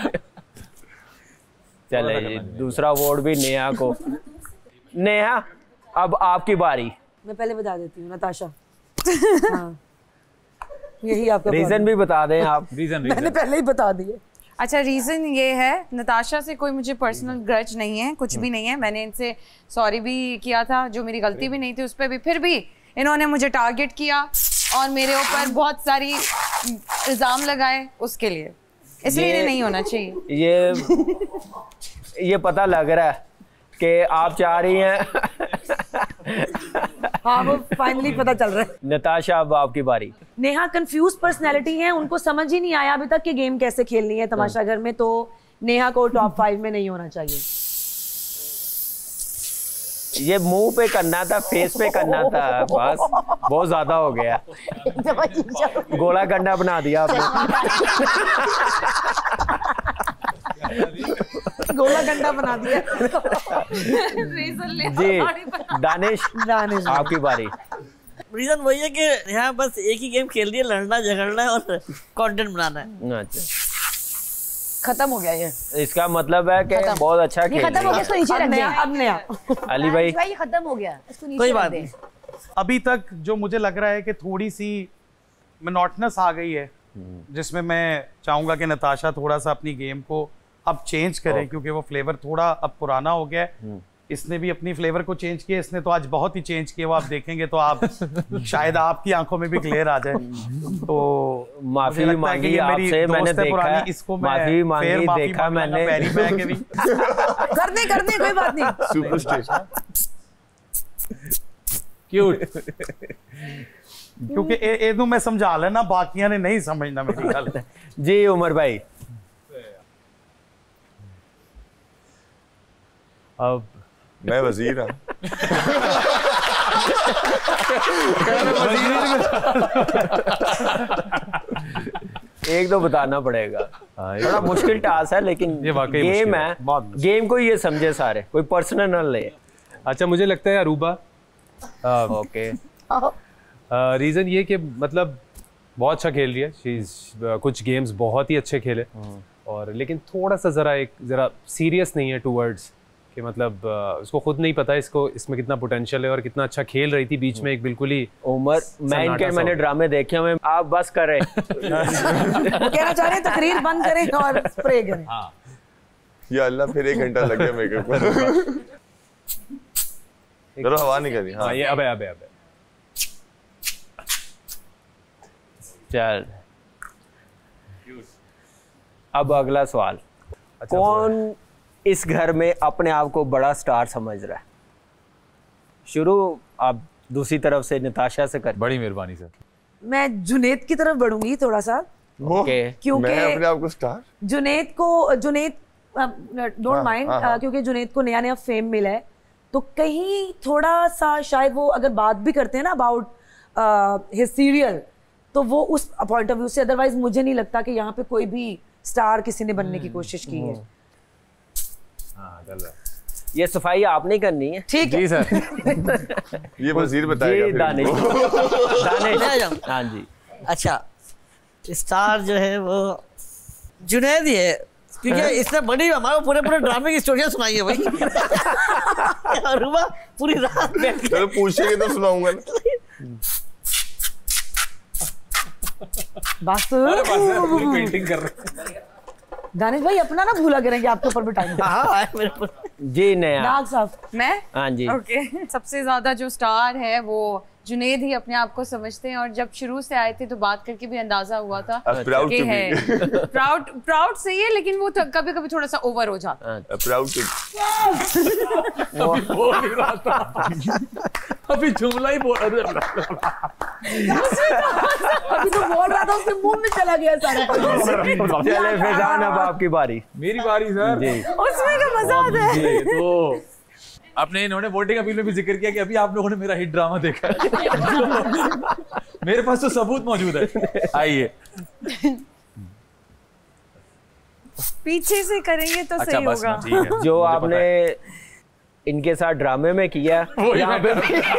चले जी, दूसरा अवार्ड भी नेहा को। नेहा, अब आपकी बारी। मैं पहले बता देती हूँ, नताशा। हाँ। यही आपका रीजन भी बता दें आप। रीजन मैंने पहले ही बता दिए। अच्छा, रीज़न ये है, नताशा से कोई मुझे पर्सनल ग्रज नहीं है, कुछ भी नहीं है। मैंने इनसे सॉरी भी किया था, जो मेरी गलती भी नहीं थी उस पर भी, फिर भी इन्होंने मुझे टारगेट किया और मेरे ऊपर बहुत सारी इल्ज़ाम लगाए, उसके लिए, इसलिए ये नहीं होना चाहिए। ये ये पता लग रहा है कि आप चाह रही हैं। हाँ, वो फाइनली पता चल रहा है। नताशा, अब आपकी बारी। नेहा कंफ्यूज पर्सनैलिटी है, उनको समझ ही नहीं आया अभी तक कि गेम कैसे खेलनी है तमाशा घर में, तो नेहा को टॉप फाइव में नहीं होना चाहिए। ये मुंह पे करना था, फेस पे करना था, बस बहुत ज्यादा हो गया। गोला गंडा बना दिया आपने। गोला गंडा बना दिया। जी, दानिश, दानिश आपकी बारी। रीजन वही है कि यहाँ बस एक ही गेम खेल रही है, लड़ना झगड़ना है और कंटेंट बनाना है। अच्छा, खत्म हो गया ये। इसका मतलब है कि बहुत अच्छा खेल। खत्म हो गया, इसको नीचे रख दिया। अब नया अली भाई, ये खत्म हो गया, इसको नीचे कोई बात नहीं। अभी तक जो मुझे लग रहा है कि थोड़ी सी मोनोटोनस आ गई है, जिसमें मैं चाहूंगा कि नताशा थोड़ा सा अपनी गेम को अब चेंज करें, क्योंकि वो फ्लेवर थोड़ा अब पुराना हो गया है। इसने भी अपनी फ्लेवर को चेंज किया, इसने तो आज बहुत ही चेंज किया, वो आप देखेंगे तो आप शायद आपकी आंखों में भी क्लियर आ जाए। तो माफी मांगी आपसे, मैंने देखा, इसको माफी मांगी, देखा मैंने। कर दे कर दे, कोई बात नहीं। Superstar cute. क्योंकि ए, ए, मैं समझा लेना, बाकियां ने नहीं समझना मेरी गल। जी उमर भाई, अब मैं वजीर हूँ। एक तो बताना पड़ेगा, थोड़ा मुश्किल टास्क है, लेकिन ये वाकई गेम है, गेम को ये समझे सारे, कोई पर्सनल न ले। अच्छा, मुझे लगता है अरूबा। ओके, रीजन ये कि मतलब बहुत अच्छा खेल रही है, शीज कुछ गेम्स बहुत ही अच्छे खेले, और लेकिन थोड़ा सा जरा एक जरा सीरियस नहीं है टूवर्ड्स कि मतलब उसको खुद नहीं पता इसको इसमें कितना पोटेंशियल है और कितना अच्छा खेल रही थी। बीच में एक बिल्कुल ही उमर, मैं इनके मैंने ड्रामे देखे हुए, आप बस करें। कहना चाह रहे हैं तकरीर बंद करें और स्प्रे करें। हाँ। या अल्लाह, फिर एक घंटा लग गया मेकअप पर। जरा हवा नहीं करी। हाँ, ये अबे अबे अबे चल, अब अगला सवाल। अच्छा, कौन इस घर में अपने आप को बड़ा स्टार समझ रहा है? शुरू आप दूसरी तरफ से, नताशा से कर। बड़ी मेहरबानी सर। मैं जुनेद की तरफ बढ़ूंगी थोड़ा सा। ओके, क्योंकि मैं अपने आप को स्टार, जुनेद को, जुनेद डोंट माइंड, क्योंकि जुनेद को नया नया फेम मिला है, तो कहीं थोड़ा सा शायद वो अगर बात भी करते हैं ना अबाउट हिज सीरियल, तो वो उस पॉइंट ऑफ व्यू से, अदरवाइज मुझे नहीं लगता कि यहाँ पे कोई भी स्टार किसी ने बनने की कोशिश की है। हाँ, चल रहा है। ये सफाई आपने करनी है। ठीक है जी सर। ये वजीर बताएगा। दानिश, दानिश, हाँ जी। अच्छा, स्टार जो है वो जुनैद ही है, क्योंकि इसने बड़ी हमारे पूरे पूरे ड्रामे की स्टोरियां सुनाई है भाई। अरूबा पूरी रात बैठ चलो पूछेंगे तो सुनाऊंगा ना। बस पेंटिंग कर रहे। दानिश भाई अपना ना भूला करेंगे, आपके ऊपर भी टाइम। हाँ, मेरे ऊपर। जी नया नाग साहब। मैं? हाँ जी। ओके, सबसे ज्यादा जो स्टार है वो जुनेद ही अपने आप को समझते हैं और जब शुरू से आए थे तो बात करके भी अंदाजा हुआ था प्राउड कि है प्राउड प्राउड सही है लेकिन वो कभी कभी थोड़ा सा ओवर हो जाता है। प्राउड अभी जुमला ही बोल अभी तो बोल रहा था उसके मुंह में चला गया सारा। चले फैजान अब आपकी बारी। मेरी बारी सर जी। उसमें का मजा आता है। तो आपने इन्होंने वोटिंग अपील में भी जिक्र किया कि अभी आप लोगों ने मेरा हिट ड्रामा देखा है। मेरे पास तो सबूत मौजूद है। आइए पीछे से करेंगे तो अच्छा, सही बस होगा। ठीक है। जो आपने इनके साथ ड्रामे में किया यहाँ पे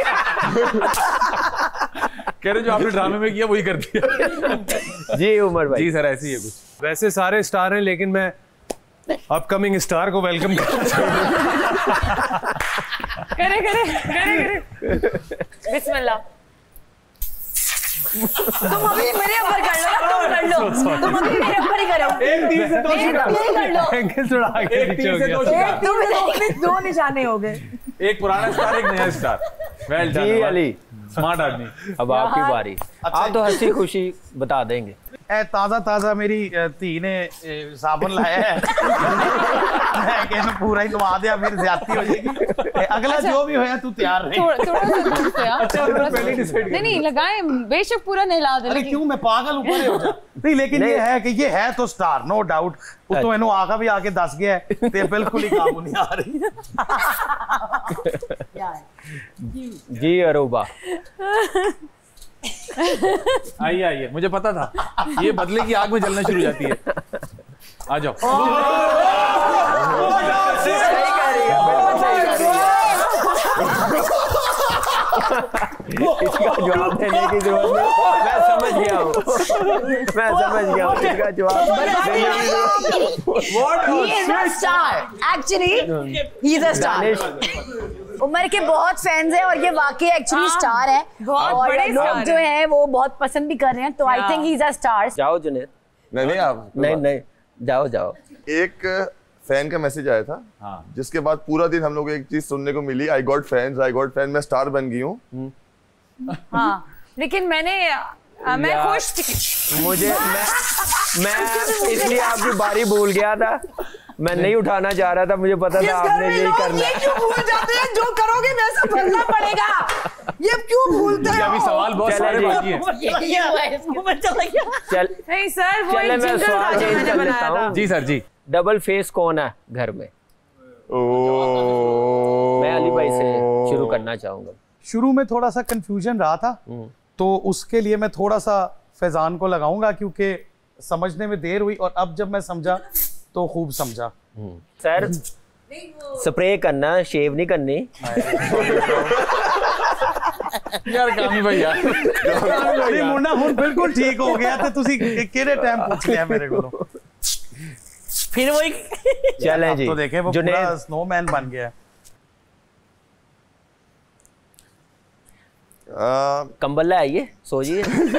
कह रहे जो आपने ड्रामे में किया वही कर दिया। जी उमर भाई। जी सर ऐसे ही है कुछ। वैसे सारे स्टार हैं लेकिन मैं अपकमिंग स्टार को वेलकम करना चाहूंगा। करे करे करे करे बिस्मिल्लाह। तुम अभी मेरे ऊपर कर लो ना, तुम कर लो, तुम अभी मेरे ऊपर ही करो। एक तीर से दो शिकार। कर लो। एंगल थोड़ा आगे एक पीछे तीर हो से गया। दो शिकार। तुम अपने दो निशाने हो गए। एक पुराना स्टार एक नया स्टार। वेल डन जी अली स्मार्ट आदमी। अब आपकी बारी। आप तो हंसी खुशी बता देंगे। ए ताजा ताजा मेरी धी ने ए, साबुन लाया है। मैं कहना पूरा ही नवा दिया फिर ज्यादती हो जाएगी। ए, अगला जो भी होया तू तैयार रही। थोड़ा थोड़ा सा दूर से यार। अच्छा थोड़ा सा पहले दूर से। डिसाइड नहीं नहीं लगाएं बेशक पूरा नहला दे। अरे क्यों मैं पागल ऊपर ही हो जा। नहीं लेकिन ये है कि ये है तो स्टार नो डाउट। वो तो इन्हों आगा भी आके दस गया है ते बिल्कुल ही काबू नहीं आ रही। जी अरूबा आइए आइए मुझे पता था ये बदले की आग में जलना शुरू हो जाती है। आ जाओ। इसका जवाब देने की जरूरत नहीं। मैं समझ गया हूँ मैं समझ गया हूँ इसका जवाब देने की जरूरत नहीं। He is a star. Actually, he is a star. Umar के बहुत फैंस हैं और ये वाकई एक्चुअली स्टार है और लोग जो हैं वो बहुत पसंद भी कर रहे हैं तो I think he is a star. जाओ जुनेद। नहीं नहीं आप नहीं नहीं जाओ जाओ। एक फैन का मैसेज आया था हाँ। जिसके बाद पूरा दिन हम लोग एक चीज सुनने को मिली I got fans I got fan मैं स्टार बन गई हूँ। हाँ लेकिन मैंने आ, मैं खुश थी। मुझे मैं मैं इसलिए आपकी बारी भूल गया था। मैं नहीं उठाना चाह रहा था मुझे पता था आपने यही करना है। ये क्यों भूल जाते हैं जो करोगे वैसा करना पड़ेगा। ये क्यों भूलते हैं? अभी सवाल बहुत सारे बाकी हैं। चल नहीं सर वो चले एक मैं जिंगल सवाल था जो चेंज मैंने कर बनाया लेता था। हूँ। जी सर जी। डबल फेस कौन है घर में? मैं अली भाई से शुरू करना चाहूंगा। शुरू में थोड़ा सा कंफ्यूजन रहा था तो उसके लिए मैं थोड़ा सा फैजान को लगाऊंगा क्योंकि समझने में देर हुई और अब जब मैं समझा तो खूब समझा। सर स्प्रे करना शेव नहीं करनी। यार कामी भैया नहीं मुंडा हुन बिल्कुल ठीक हो गया ते तुसी केड़े टाइम पूछ लिया मेरे को। फिर वही चलें जी। तो देखें वो पूरा स्नोमैन बन गया। कंबल ले आइए सोइए।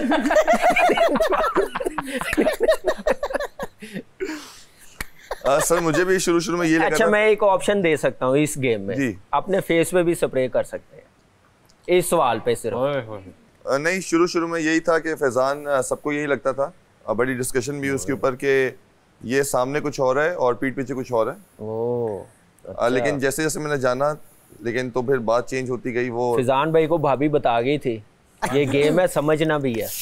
आ, सर मुझे भी शुरू शुरू में ये लगा अच्छा था। मैं एक ऑप्शन दे सकता हूँ इस गेम में जी। अपने फेस पे भी स्प्रे कर सकते हैं इस सवाल पे सिर्फ। आ, नहीं शुरू शुरू में यही था कि फैजान सबको यही लगता था और बड़ी डिस्कशन भी उसके ऊपर कि ये सामने कुछ और है और पीठ पीछे कुछ और है। ओ, अच्छा। लेकिन जैसे जैसे मैंने जाना लेकिन तो फिर बात चेंज होती गई। वो फैजान भाई को भाभी बता गई थी ये गेम है समझना भी है।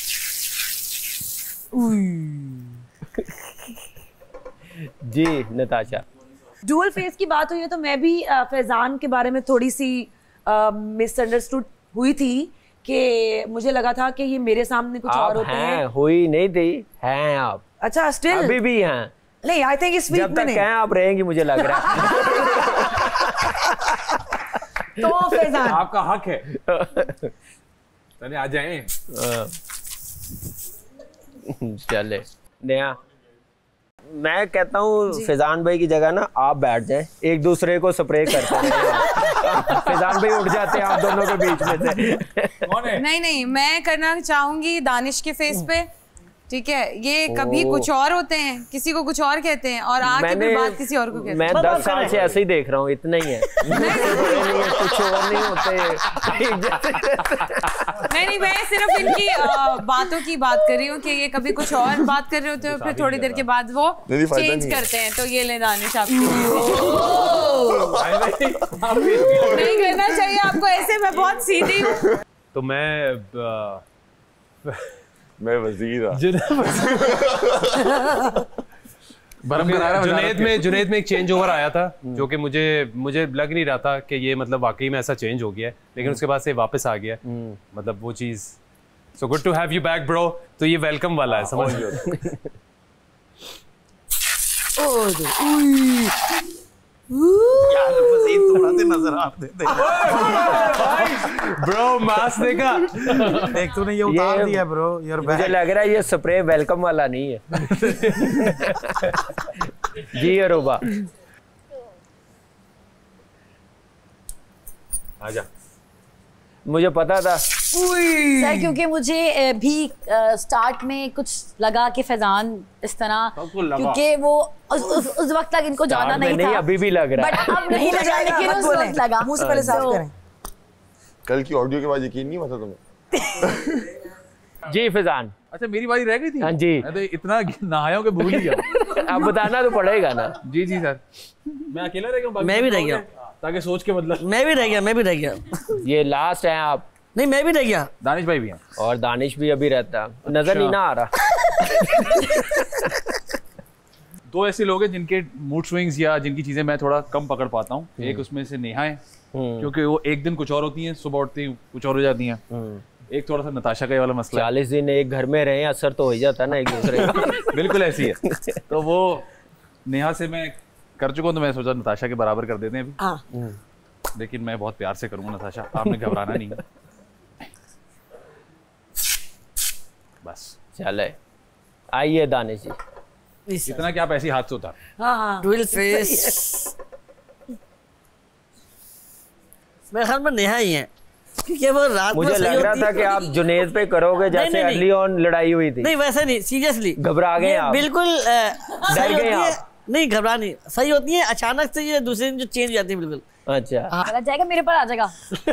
जी नताशा। डुअल फेस की बात हुई है तो मैं भी फैजान के बारे में थोड़ी सी मिसअंडरस्टूड हुई थी कि मुझे लगा था कि ये मेरे सामने कुछ और होते हैं। हैं हुई नहीं थी हैं आप। अच्छा स्टिल अभी भी हैं। नहीं आई थिंक इस वीक जब में तक नहीं। हैं आप रहेंगी मुझे लग रहा है। तो फैजान आपका हक है। चलिए आ जाएं। चले नया मैं कहता हूँ फैजान भाई की जगह ना आप बैठ जाएं एक दूसरे को स्प्रे करते हैं। फैजान भाई उठ जाते हैं आप दोनों के बीच में से। नहीं नहीं मैं करना चाहूंगी दानिश के फेस पे ठीक है, ये कभी कुछ और होते हैं, किसी को कुछ और कहते हैं और आके फिर बात किसी और को कहते हैं। मैं दस साल से ऐसे ही देख रहा हूँ, इतना ही है। कुछ और नहीं होते। नहीं नहीं, मैं सिर्फ इनकी आ, बातों की बात कर रही हूँ कि ये कभी कुछ और बात कर रहे होते हैं, फिर थोड़ी देर के बाद वो चेंज करते हैं। तो ये ले दानिश आपकी नहीं करना चाहिए आपको ऐसे, मैं बहुत सीधी हूँ। तो मैं मैं वजीर जुनैद में जुनैद में एक चेंज ओवर आया था जो कि मुझे मुझे लग नहीं रहा था कि ये मतलब वाकई में ऐसा चेंज हो गया है, लेकिन उसके बाद से वापस आ गया, मतलब वो चीज। So good to have you back bro. तो ये वेलकम वाला है, समझ लो। थोड़ा सा नजर आप दे दे ब्रो, मास्क देखा? देख तूने ये उतार दिया ब्रो, यार मुझे लग रहा है ये स्प्रे वेलकम वाला नहीं है। जी अरूबा आजा। मुझे पता था सर, क्योंकि मुझे भी स्टार्ट में कुछ लगा कि फैजान इस तरह, क्योंकि वो उस, उस, उस वक्त तक इनको जाना नहीं, नहीं था। अभी भी लग रहा है, बट अब नहीं लगा, लेकिन उस वक्त लगा। मुंह से पहले साफ करें। कल की ऑडियो के बाद यकीन नहीं हुआ था तुम्हें? जी फैजान। अच्छा मेरी बारी रह गई थी? हाँ जी। मैं तो इतना नहाया हूँ कि भूल गया। अब बताना तो पड़ेगा ना। जी जी सर। मैं अकेला रह गया? मैं भी रह गया, ताकि सोच के मतलब। मैं भी रह गया, मैं भी रह गया। ये लास्ट है आप? नहीं, मैं भी रह गया। दानिश भाई भी हैं। और दानिश भी अभी रहता है, नजर नहीं ना आ रहा। दो ऐसे लोग हैं जिनके मूड स्विंग्स या जिनकी चीजें मैं थोड़ा कम पकड़ पाता हूँ। एक उसमें से नेहा है, क्योंकि वो एक दिन कुछ और होती हैं, सुबह उठती कुछ और हो जाती हैं। एक थोड़ा सा नताशा का वाला मसला। चालीस दिन एक घर में रहे, असर तो हो ही जाता है ना एक दूसरे का। बिल्कुल ऐसी है। तो वो नेहा से मैं कर चुका हूँ, तो मैं सोचा नताशा के बराबर कर देते हैं अभी। लेकिन मैं बहुत प्यार से करूंगा नताशा, आपने घबराना नहीं। बस चले, आइए दानिश जी। इतना क्या आप ऐसी हाथ से उतार। हाँ हाँ। Dual face. मेरे ख्याल में नेहा ही है, क्योंकि वो रात मुझे लग रहा था कि आप जुनैद पे करोगे जैसे अर्ली ऑन लड़ाई हुई थी। नहीं वैसे नहीं, सीरियसली घबरा गए आप? बिल्कुल डर गए आप? नहीं घबरा नहीं, सही होती है। अचानक से ये दूसरे दिन जो चेंज हो जाती है बिल्कुल। अच्छा चला जाएगा, मेरे पर आ जाएगा।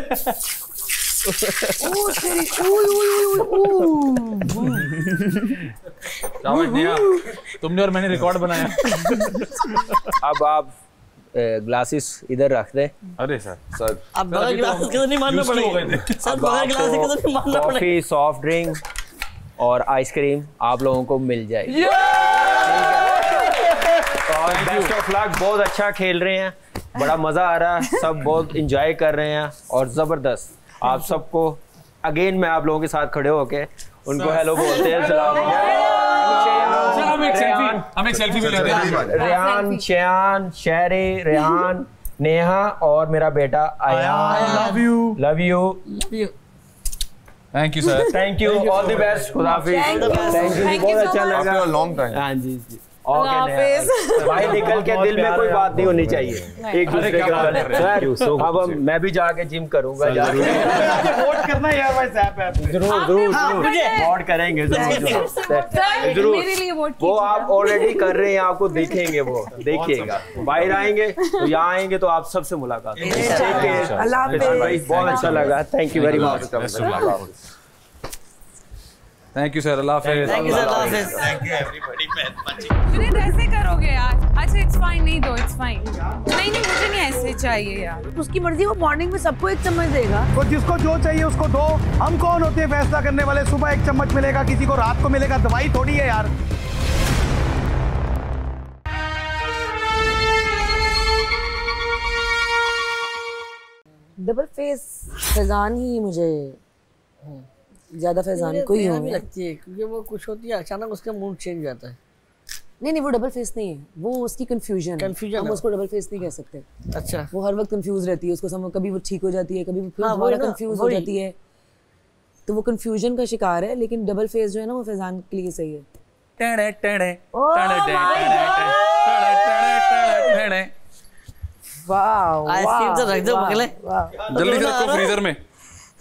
तुमने और मैंने रिकॉर्ड बनाया। अब आप ग्लासेस इधर रख दे। अरे सर सर अब बगैर ग्लासेस के तो नहीं मानना पड़ेगा सर, बगैर ग्लासेस के तो नहीं मानना पड़ेगा। कॉफी, सॉफ्ट ड्रिंक और आइसक्रीम आप लोगों को मिल जाएगी। और बेस्ट ऑफ लक, बहुत अच्छा खेल रहे हैं, बड़ा मजा आ रहा है, सब बहुत एंजॉय कर रहे हैं और जबरदस्त। आप सबको अगेन मैं आप लोगों के साथ खड़े होके उनको हेलो बोलते हैं। रेहान, शयान, शेरी, रेहान, नेहा और मेरा बेटा Ayaan. Love you love you thank you sir. Thank you, all the best, खुदा हाफिज। थैंक यू, बहुत अच्छा लगा। Long time. हाँ जी जी। भाई निकल के दिल में कोई बात नहीं होनी चाहिए एक दूसरे के बारे में। अब मैं भी जाके जिम करूंगा। वोट करना यार भाई, जरूर जरूर जरूर वोट करेंगे जरूर। वो आप ऑलरेडी कर रहे हैं, आपको देखेंगे, वो देखिएगा। बाहर आएंगे तो यहाँ आएंगे तो आप सबसे मुलाकात। बहुत अच्छा लगा, thank you very much. Thank you sir, अल्लाह हाफिज़। थैंक यू सर, अल्लाह हाफिज़। थैंक यू एवरीबॉडी, मेहरबानी। जुनैद ऐसे करोगे यार? अच्छा इट्स फाइन, नहीं दो, इट्स फाइन। नहीं नहीं मुझे नहीं ऐसे चाहिए यार। उसकी मर्जी, वो मॉर्निंग में सबको एक चम्मच देगा। तो जिसको जो चाहिए उसको दो। हम कौन होते हैं फैसला करने वाले? सुबह एक चम्मच मिलेगा, किसी को रात को मिलेगा, दवाई थोड़ी है यार। डबल फेस फैजान ही मुझे ज्यादा फैजान कोई हो लगती है, क्योंकि वो कुछ होती है अचानक उसका मूड चेंज हो जाता है। नहीं नहीं वो डबल फेस नहीं है, वो उसकी कंफ्यूजन कंफ्यूजन हम उसको डबल फेस नहीं कह सकते। अच्छा वो हर वक्त कंफ्यूज रहती है, उसको समझ कभी वो ठीक हो जाती है, कभी वो फिर हाँ, दोबारा कंफ्यूज हो जाती है, तो वो कंफ्यूजन का शिकार है। लेकिन डबल फेस जो है ना वो फैजान के लिए सही है। टेढ़े टेढ़े वाह आइसक्रीम तो रख दो, पगले जल्दी से रखो फ्रीजर में।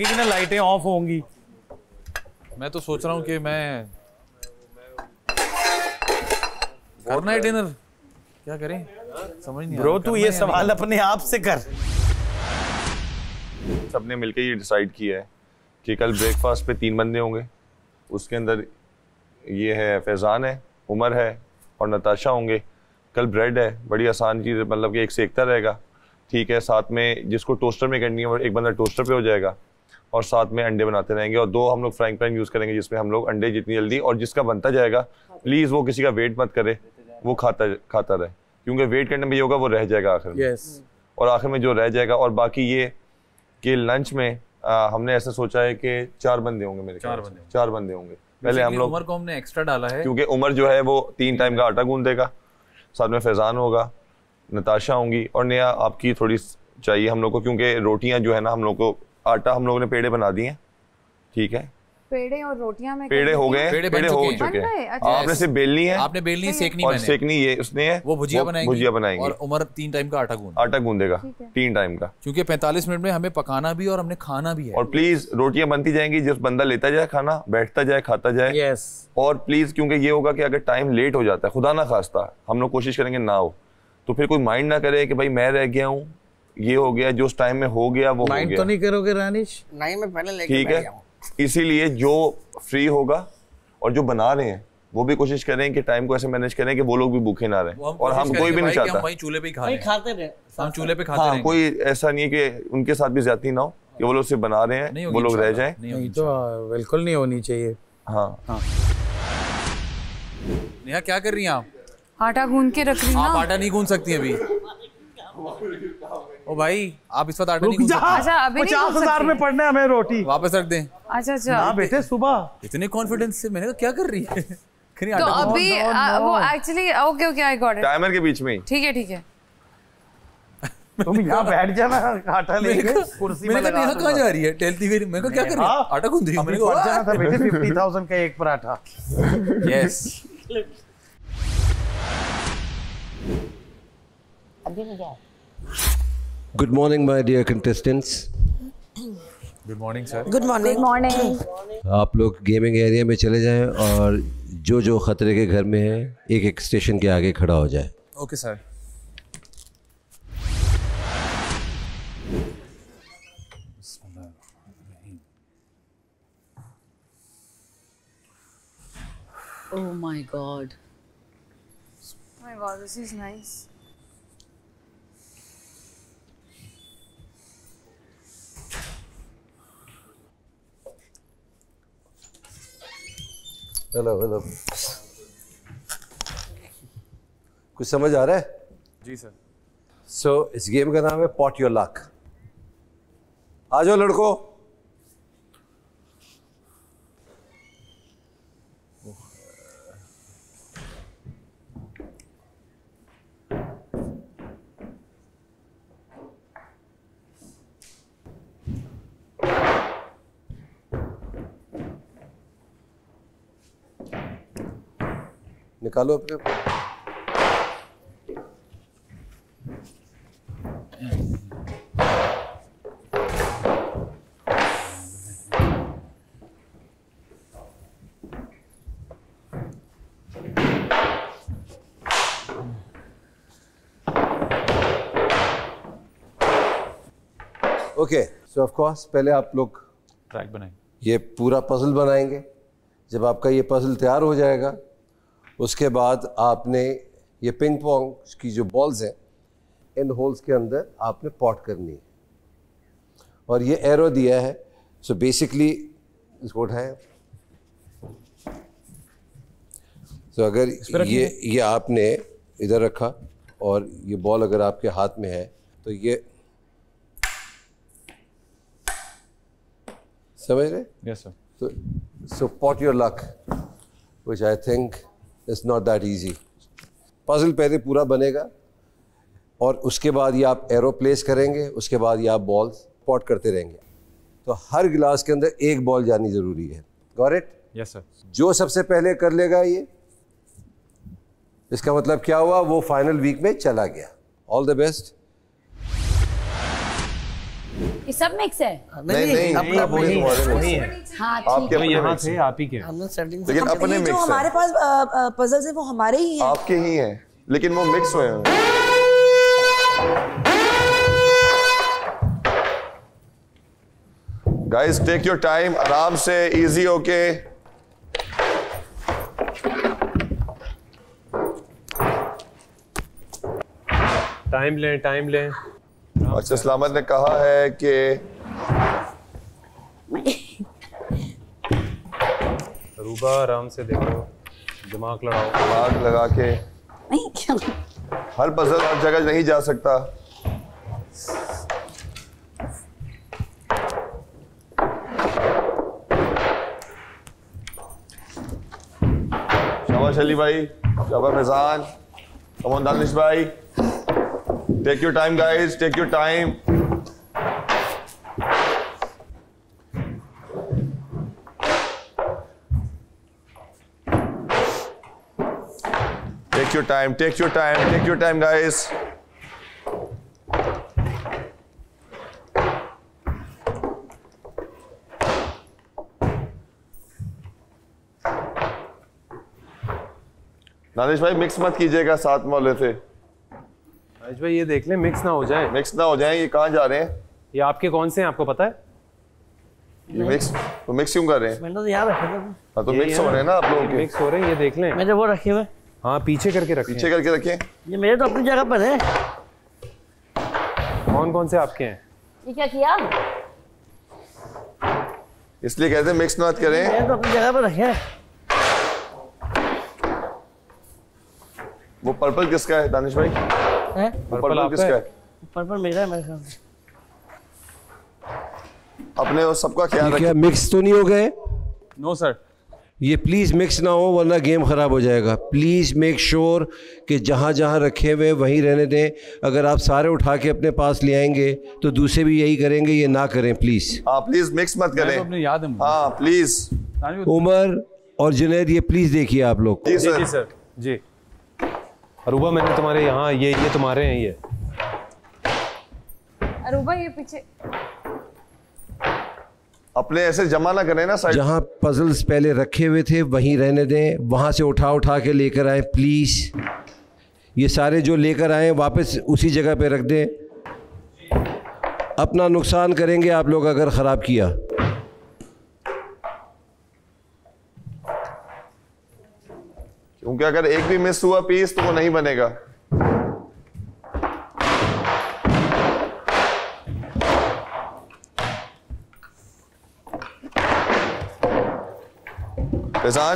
लगेगी ना लाइटें ऑफ होंगी मैं तो सोच रहा हूँ कि मैं करना है डिनर, क्या करें समझ नहीं। ब्रो तू ये सवाल अपने आप से कर। सबने मिलकर ये डिसाइड किया है कि कल ब्रेकफास्ट पे तीन बंदे होंगे। उसके अंदर ये है फैज़ान है, उमर है और नताशा होंगे। कल ब्रेड है, बड़ी आसान चीज़, मतलब कि एक सेकता रहेगा, ठीक है। साथ में जिसको टोस्टर में करनी है और एक बंदा टोस्टर पे हो जाएगा, और साथ में अंडे बनाते रहेंगे, और दो हम लोग फ्राइंग पैन यूज़ करेंगे जिसमें हम लोग अंडे जितनी जल्दी, और जिसका बनता जाएगा प्लीज़ वो किसी का वेट मत करे, वो खाता खाता रहे, क्योंकि वेट करने में ये होगा वो रह जाएगा आखिर में। yes. और आखिर में जो रह जाएगा। और बाकी ये कि लंच में आ, हमने ऐसा सोचा है कि चार बंदे होंगे मेरे चार ख्याल से। बंदे चार बंदे होंगे। पहले हम लोग उमर को हमने एक्स्ट्रा डाला है क्योंकि उमर जो है वो तीन टाइम का आटा गूंद देगा, साथ में फैज़ान होगा, नताशा होंगी, और नया आपकी थोड़ी चाहिए हम लोग को, क्योंकि रोटियां जो है ना हम लोग को, आटा हम लोगों ने पेड़े बना दिए हैं, ठीक है। पेड़े और रोटियां में पेड़े हो गए, पेड़े पेड़े बन हो चुके चुके हैं। हैं। अच्छा। आपने सिर्फ बेलनी है, आपने बेलनी सेकनी और मैंने सेकनी ये उसने है, वो भुजिया बनाएंगे, भुजिया बनाएंगे, और उमर तीन टाइम का आटा गूंद आटा गूंदेगा तीन टाइम का, क्योंकि पैंतालीस मिनट में हमें पकाना भी और हमने खाना भी है। और प्लीज रोटियां बनती जाएंगी, जिस बंदा लेता जाए खाना, बैठता जाए, खाता जाए। yes. और प्लीज, क्योंकि ये होगा कि अगर टाइम लेट हो जाता है, खुदा ना खास्ता, हम लोग कोशिश करेंगे ना हो, तो फिर कोई माइंड ना करे कि भाई मैं रह गया हूँ, ये हो गया, जो उस टाइम में हो गया वो हो माइंड गया। तो नहीं करोगे रानिश? नहीं, मैं पहले लेके ठीक है, इसीलिए जो फ्री होगा और जो बना रहे हैं वो भी कोशिश करें कि टाइम को ऐसे मैनेज करें कि वो लोग भी भूखे ना रहें, और हम कोई भी नहीं चाहता वही चूल्हे पे खा भाई खाते रहे, हम चूल्हे पे खाते हाँ, रहेंगे। कोई ऐसा नहीं है कि उनके साथ भी ज्यादती ना हो, कि वो लोग सिर्फ बना रहे हैं, वो लोग रह जाएं। नहीं तो बिल्कुल नहीं होनी चाहिए। हाँ हाँ। नेहा क्या कर रही हैं आप? आटा गूंद के रख रही हूँ आप ना। आटा नहीं गूंद सकती अभी। ओ भाई आप इस वक्त आटा नहीं रुक गूंद जा, सकती। अच्छा, अभी नहीं पचास गूंद हजार सकती। में पड़ना है हमें रोटी। वापस रख दें। अच्छा अच्छा ना बेटे सुबह इतने कॉन्फिडेंस से मैंने कहा क्या कर रही है। कहीं तो आटा अभी no, no, आ, no. वो actually okay okay I got it. Timer के बीच में ही। ठीक है ठीक है। तुम यहाँ बैठ जाना, आटा मैंने लेके कहा कुर्सी मैंने में कहा लगा नेहा कहाँ जा रही है टहलती हुई? मैंने कहा क्या कर रही है? हाँ। आटा गूंद रही है। अभी मैंने पड़ कहा जाना था बेटे फिफ्टी थाउजेंड का एक पराठा। यस। अभी नहीं गया। Good morning my dear contestants. Good morning sir. Good morning. Good morning. आप लोग गेमिंग एरिया में चले जाएं और जो जो खतरे के घर में है एक एक स्टेशन के आगे खड़ा हो जाए। Okay sir. Oh my God. Oh my God, this is nice. Hello hello. कुछ समझ आ रहा है? जी सर। सो so, इस गेम का नाम है पॉट योर लक। आ जाओ लड़को। निकालो अपने। ओके, सो ऑफ कोर्स पहले आप लोग ट्रैक बनाएंगे, ये पूरा पजल बनाएंगे। जब आपका ये पजल तैयार हो जाएगा उसके बाद आपने ये पिंग पोंग की जो बॉल्स हैं इन होल्स के अंदर आपने पॉट करनी है, और ये एरो दिया है। सो बेसिकली इसको उठाएं। तो अगर ये ये आपने इधर रखा और ये बॉल अगर आपके हाथ में है तो ये समझ रहे? Yes sir. तो so pot your luck, which I think is not that easy. Puzzle पहले पूरा बनेगा और उसके बाद ये आप एरो प्लेस करेंगे, उसके बाद ये आप बॉल पॉट करते रहेंगे। तो हर गिलास के अंदर एक बॉल जानी जरूरी है। Got it? Yes sir. जो सबसे पहले कर लेगा ये, इसका मतलब क्या हुआ, वो फाइनल वीक में चला गया। All the best. ये सब मिक्स है? नहीं नहीं अपना अपने तुम्हारे नहीं में है। हाँ आपके तो अपने यहाँ mix थे है। आप ही के लेकिन अपने ये जो मिक्स हमारे है पास पजल्स है वो हमारे ही हैं। आपके ही हैं लेकिन वो मिक्स हुए हैं। गाइस टेक योर टाइम, आराम से, इजी होके। टाइम लें टाइम लें। अच्छा सलामत ने कहा है कि रूबा आराम से देखो, दिमाग लड़ाओ। दिमाग लगा के हर पजल हर जगह नहीं जा सकता। शाबाश अली भाई, शाबाश फैजान, कम ऑन दानिश भाई। Take your time guys, take your time. Take your time, take your time, take your time, guys. Danish भाई मिक्स मत कीजिएगा, साथ वाले थे। नानिश भाई ये देख लें मिक्स ना हो जाए। मिक्स ना हो जाए। ये कहाँ जा रहे हैं? ये आपके कौन से हैं आपको पता है? ये मिक्स तो मिक्स क्यों कर रहे हैं? मैंने तो यहाँ रखे थे। हाँ तो मिक्स हो रहे हैं ना आप लोगों के। मिक्स हो रहे हैं, ये देख लें। मेरे वो रखे हुए। हाँ पीछे करके रखें। पीछे करके रखें। ये मेरे तो अपनी जगह पर है। कौन कौन से आपके हैं? ये क्या किया? इसलिए कहते हैं मिक्स मत करें। मेरे तो अपनी जगह पर रखे हैं। वो पर्पल किसका है दानिश भाई? हैं? वो पर्पल किसका है? पर्पल मेरा है मेरे ख्याल से। अपने वो सबका ख्याल क्या मिक्स तो नहीं हो गए? No sir. ये प्लीज़ मिक्स ना हो वरना गेम ख़राब हो जाएगा। प्लीज़ मेक श्योर कि जहाँ जहाँ रखे हुए वहीं रहने दें। अगर आप सारे उठा के अपने पास ले आएंगे तो दूसरे भी यही करेंगे, ये ना करें प्लीज़। हाँ प्लीज़ मिक्स मत करें। अपने याद है। हाँ प्लीज़। उमर और जुनैद ये प्लीज़ देखिए आप लोग। जी सर। जी सर जी। अरूबा मैंने तुम्हारे यहाँ ये ये तुम्हारे हैं ये। अरूबा ये पीछे अपने ऐसे जमा ना करें ना साइड। जहाँ पजल्स पहले रखे हुए थे वहीं रहने दें, वहाँ से उठा उठा के लेकर आए प्लीज़। ये सारे जो लेकर आए वापस उसी जगह पे रख दें। अपना नुकसान करेंगे आप लोग अगर ख़राब किया। क्योंकि अगर एक भी मिस हुआ पीस तो वो नहीं बनेगा। फैजान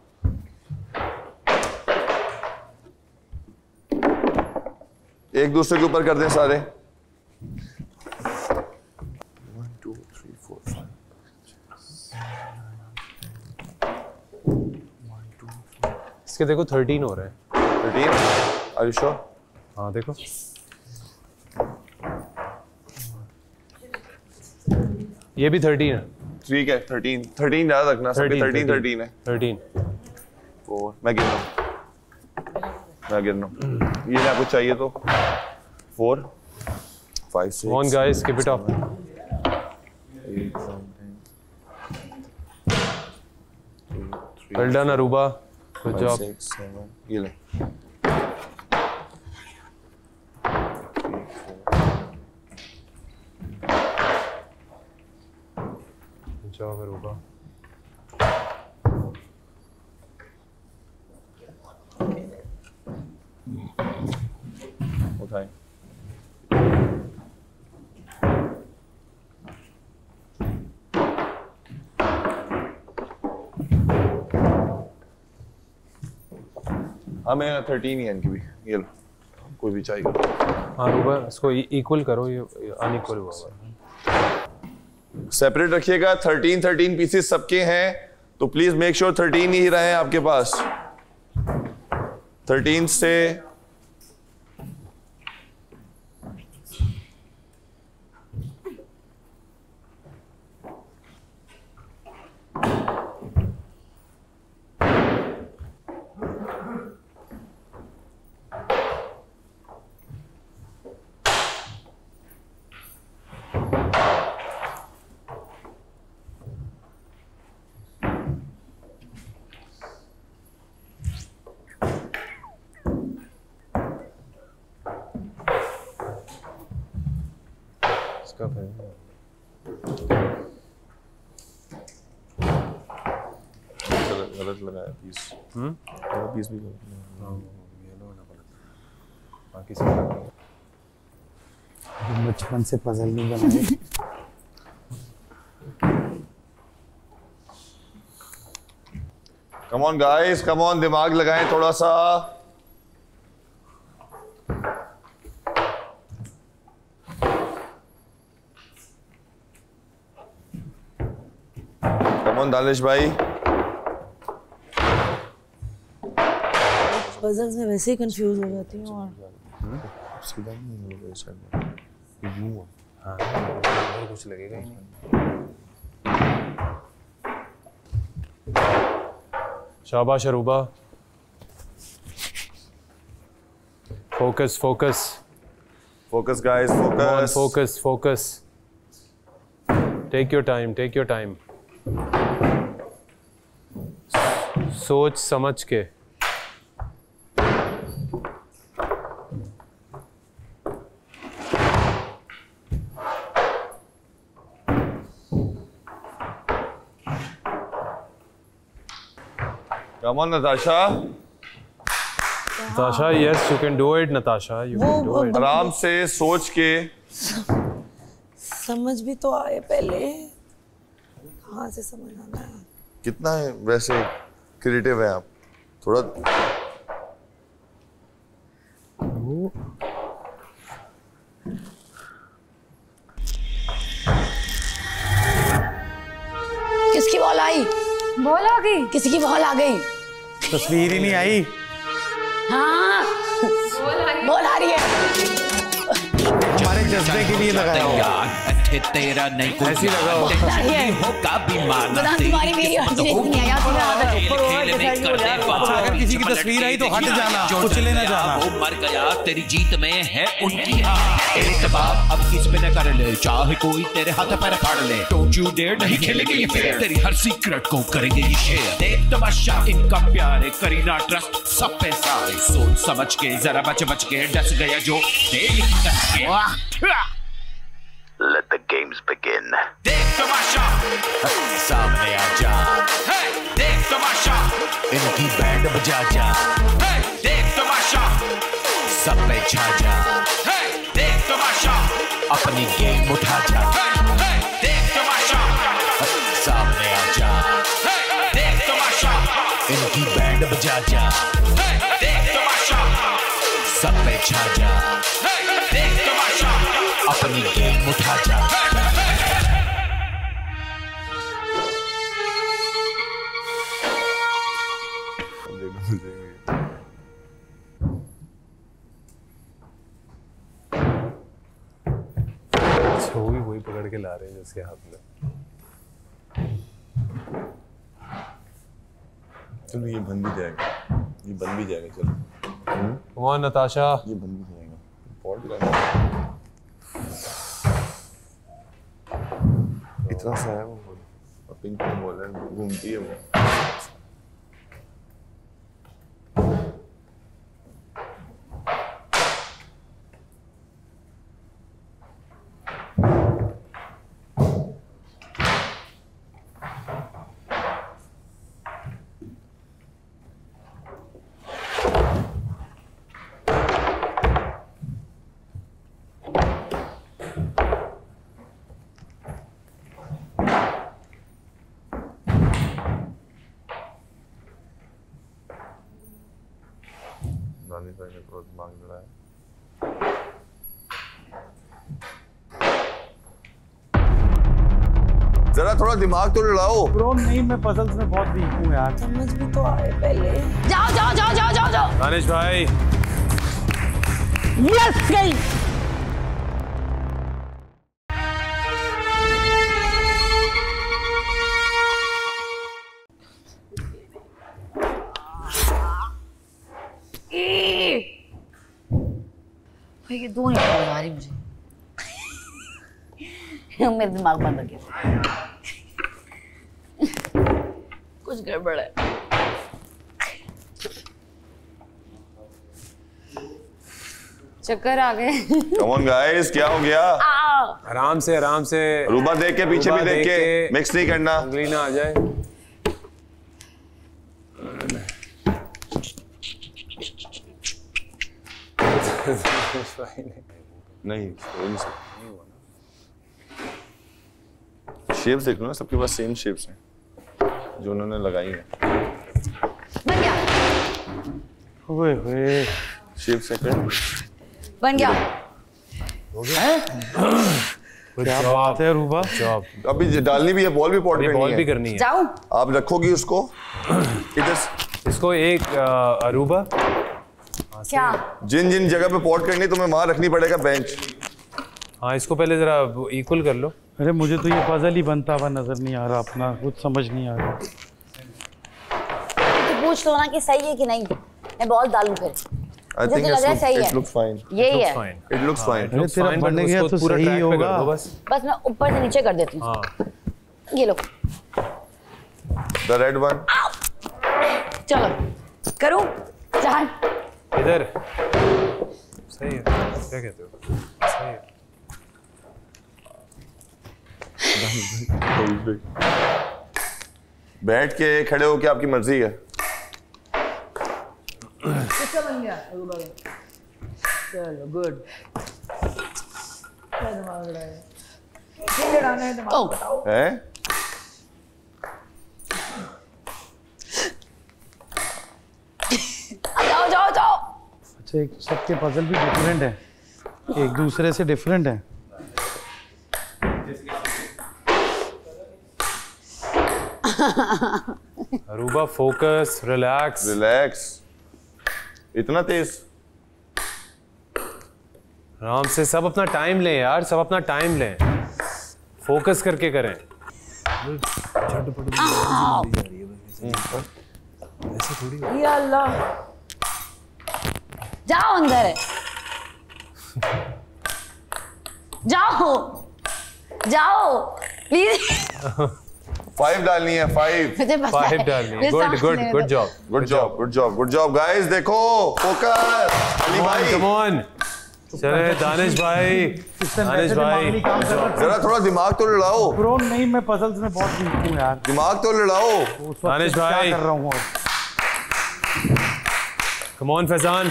एक दूसरे के ऊपर कर दें सारे। One two three four five इसके देखो थर्टीन हो रहे हैं। Thirteen are you sure? हाँ देखो ये भी थर्टीन है। ठीक है थर्टीन थर्टीन याद रखना। सबके थर्टीन थर्टीन है। थर्टीन फोर मैं गिन रहा हूँ मैं गिन रहा हूँ ये आपको चाहिए तो four five six one guys keep it up. Well done Aruba, good job. ये ले जॉब अरूबा। उठाएं। हाँ मैं थर्टीन ही है इनकी भी। ये लो कोई भी चाहिए। हाँ रूबा इसको इक्वल करो, ये अनइक्वल हुआ हुआ है। सेपरेट रखिएगा। थर्टीन थर्टीन पीसेस सबके हैं तो प्लीज मेक श्योर थर्टीन ही रहे आपके पास। थर्टीन से कप है। गलत गलत लगाया पीस। हम्म गलत पीस भी गलत। येलो ना गलत। बाकी सब बचपन से पजल नहीं बनाए। Come on guys, come on, दिमाग लगाएं थोड़ा सा। कम ऑन दानिश भाई। पजल्स में वैसे ही कंफ्यूज हो जाती हूँ और सीधा नहीं होगा इस साइड में। यूं हाँ इधर कुछ लगेगा ही नहीं। शाबाश Aruba. Focus focus focus guys, focus focus focus. Take your time, take your time. सोच समझ के। Come on, Natasha. Natasha, yes, you can do it, Natasha. You can do it. आराम से सोच के। समझ भी तो आए पहले, कहाँ से समझ आना है? कितना है वैसे क्रिएटिव है आप, थोड़ा। किसकी बॉल आई? बॉल आ गई? किसी की बॉल आ गई? तस्वीर ही नहीं आई। हाँ बॉल आ रही है। हमारे जज्बे के लिए लगाया होगा। तेरा नहीं कोई ऐसी लगाओ। होगा बीमार बता तुम्हारी मेरी हर्ज नहीं आया अगर किसी की तस्वीर आई तो हट जाना, कुचले ना जाना। वो मर गया, तेरी जीत में है उनकी हार। इत्तेफाक अब किस पे न कर ले, चाहे कोई तेरे हाथ पैर फाड़ ले। डोंट यू डेयर, नहीं खेलेंगे ये फेयर, तेरी हर सीक्रेट को करेंगे ये शेयर। देख तमाशा इनका प्यारे, करीना ट्रस्ट सब पे सारे। सोच समझ के जरा बच बच के, डस गया जो देख। Let the games begin. देख तमाशा, सामने आ जा। Hey, देख तमाशा, इनकी बैंड बजा जा। Hey, देख तमाशा, सब पे छा जा। Hey, देख तमाशा, अपनी गेम उठा जा। Hey, hey, देख तमाशा, सामने आ जा। Hey, देख तमाशा, इनकी बैंड बजा जा। Hey, देख तमाशा, सब पे छा जा। Hey, देख तमाशा, अपनी गेम उठा जा। छुई वही पकड़ के ला रहे हैं जिसके हाथ में। चलो ये बन भी जाएगा, ये बन भी जाएगा। चलो कम ऑन नताशा, ये बन भी जाएगा। बॉल भी इतना सा है वो बॉल, और पिंक बॉल है, घूमती है वो। दिमाग लड़ा है। जरा थोड़ा दिमाग तो लड़ाओ। ब्रो नहीं, मैं पजल्स में बहुत वीक हूँ यार। समझ भी तो आए पहले। जाओ जाओ जाओ जाओ जाओ जाओ। दानिश भाई। यस गई। भाई ये दो नहीं आ रही मुझे। मेरे दिमाग बंद हो गया, कुछ गड़बड़ है। चक्कर आ गए। कम ऑन गाइस, क्या हो गया? आराम से आराम से। रूबा देख के, पीछे भी देख के, मिक्स नहीं करना, उंगली ना आ जाए। नहीं शेप्स देख लो ना, सबके पास सेम शेप्स हैं जो उन्होंने लगाई हैं। ओए ओए शेप सेकंड बन गया। हो गया? क्या बात है रूबा? जॉब अभी डालनी भी है, बॉल भी पॉट करनी है। बॉल भी करनी है। जाऊं? आप रखोगी उसको इधर, इसको एक अरूबा क्या जिन जिन जगह पे पॉट करनी है तुम्हें वहां रखनी पड़ेगा बेंच। हाँ, इसको पहले जरा इक्वल कर लो। अरे मुझे तो ये पजल ही बनता हुआ नजर नहीं आ रहा, अपना कुछ समझ नहीं आ रहा। तो पूछ लो ना कि सही है कि नहीं, मैं बॉल डालूं फिर। I think लग रहा है सही it है। looks fine. यही है। It looks fine. अरे तेरा बनने गया तो सही होगा। बस बस मैं ऊपर से नीचे कर देती हूँ। ये लो। The red one. चलो करूँ? जान। इधर सही है, क्या कहते हो? सही है। बैठ के खड़े हो के आपकी मर्जी है। किसका बन गया? चलो गुड। क्या दिमाग लड़ाया? क्या लड़ाना है दिमाग बताओ। हैं? जाओ जाओ जाओ। अच्छा, एक सबके पजल भी डिफरेंट है, एक दूसरे से डिफरेंट है। Aruba focus, relax relax. इतना तेज? आराम से, सब अपना टाइम लें यार, सब अपना टाइम लें, फोकस करके करें। ऐसे थोड़ी। या अल्लाह। जाओ अंदर। जाओ जाओ प्लीज। फाइव डालनी है, फाइव। फाइव डालनी है। Good good good job, good job, good job, good job guys. देखो फोकस। अली भाई कम ऑन। चले दानिश भाई, दानिश भाई जरा थोड़ा दिमाग तो लड़ाओ। ब्रो नहीं, मैं पजल्स में बहुत वीक हूं यार। दिमाग तो लड़ाओ। दानिश भाई क्या कर रहा हूं? Come on Faizan.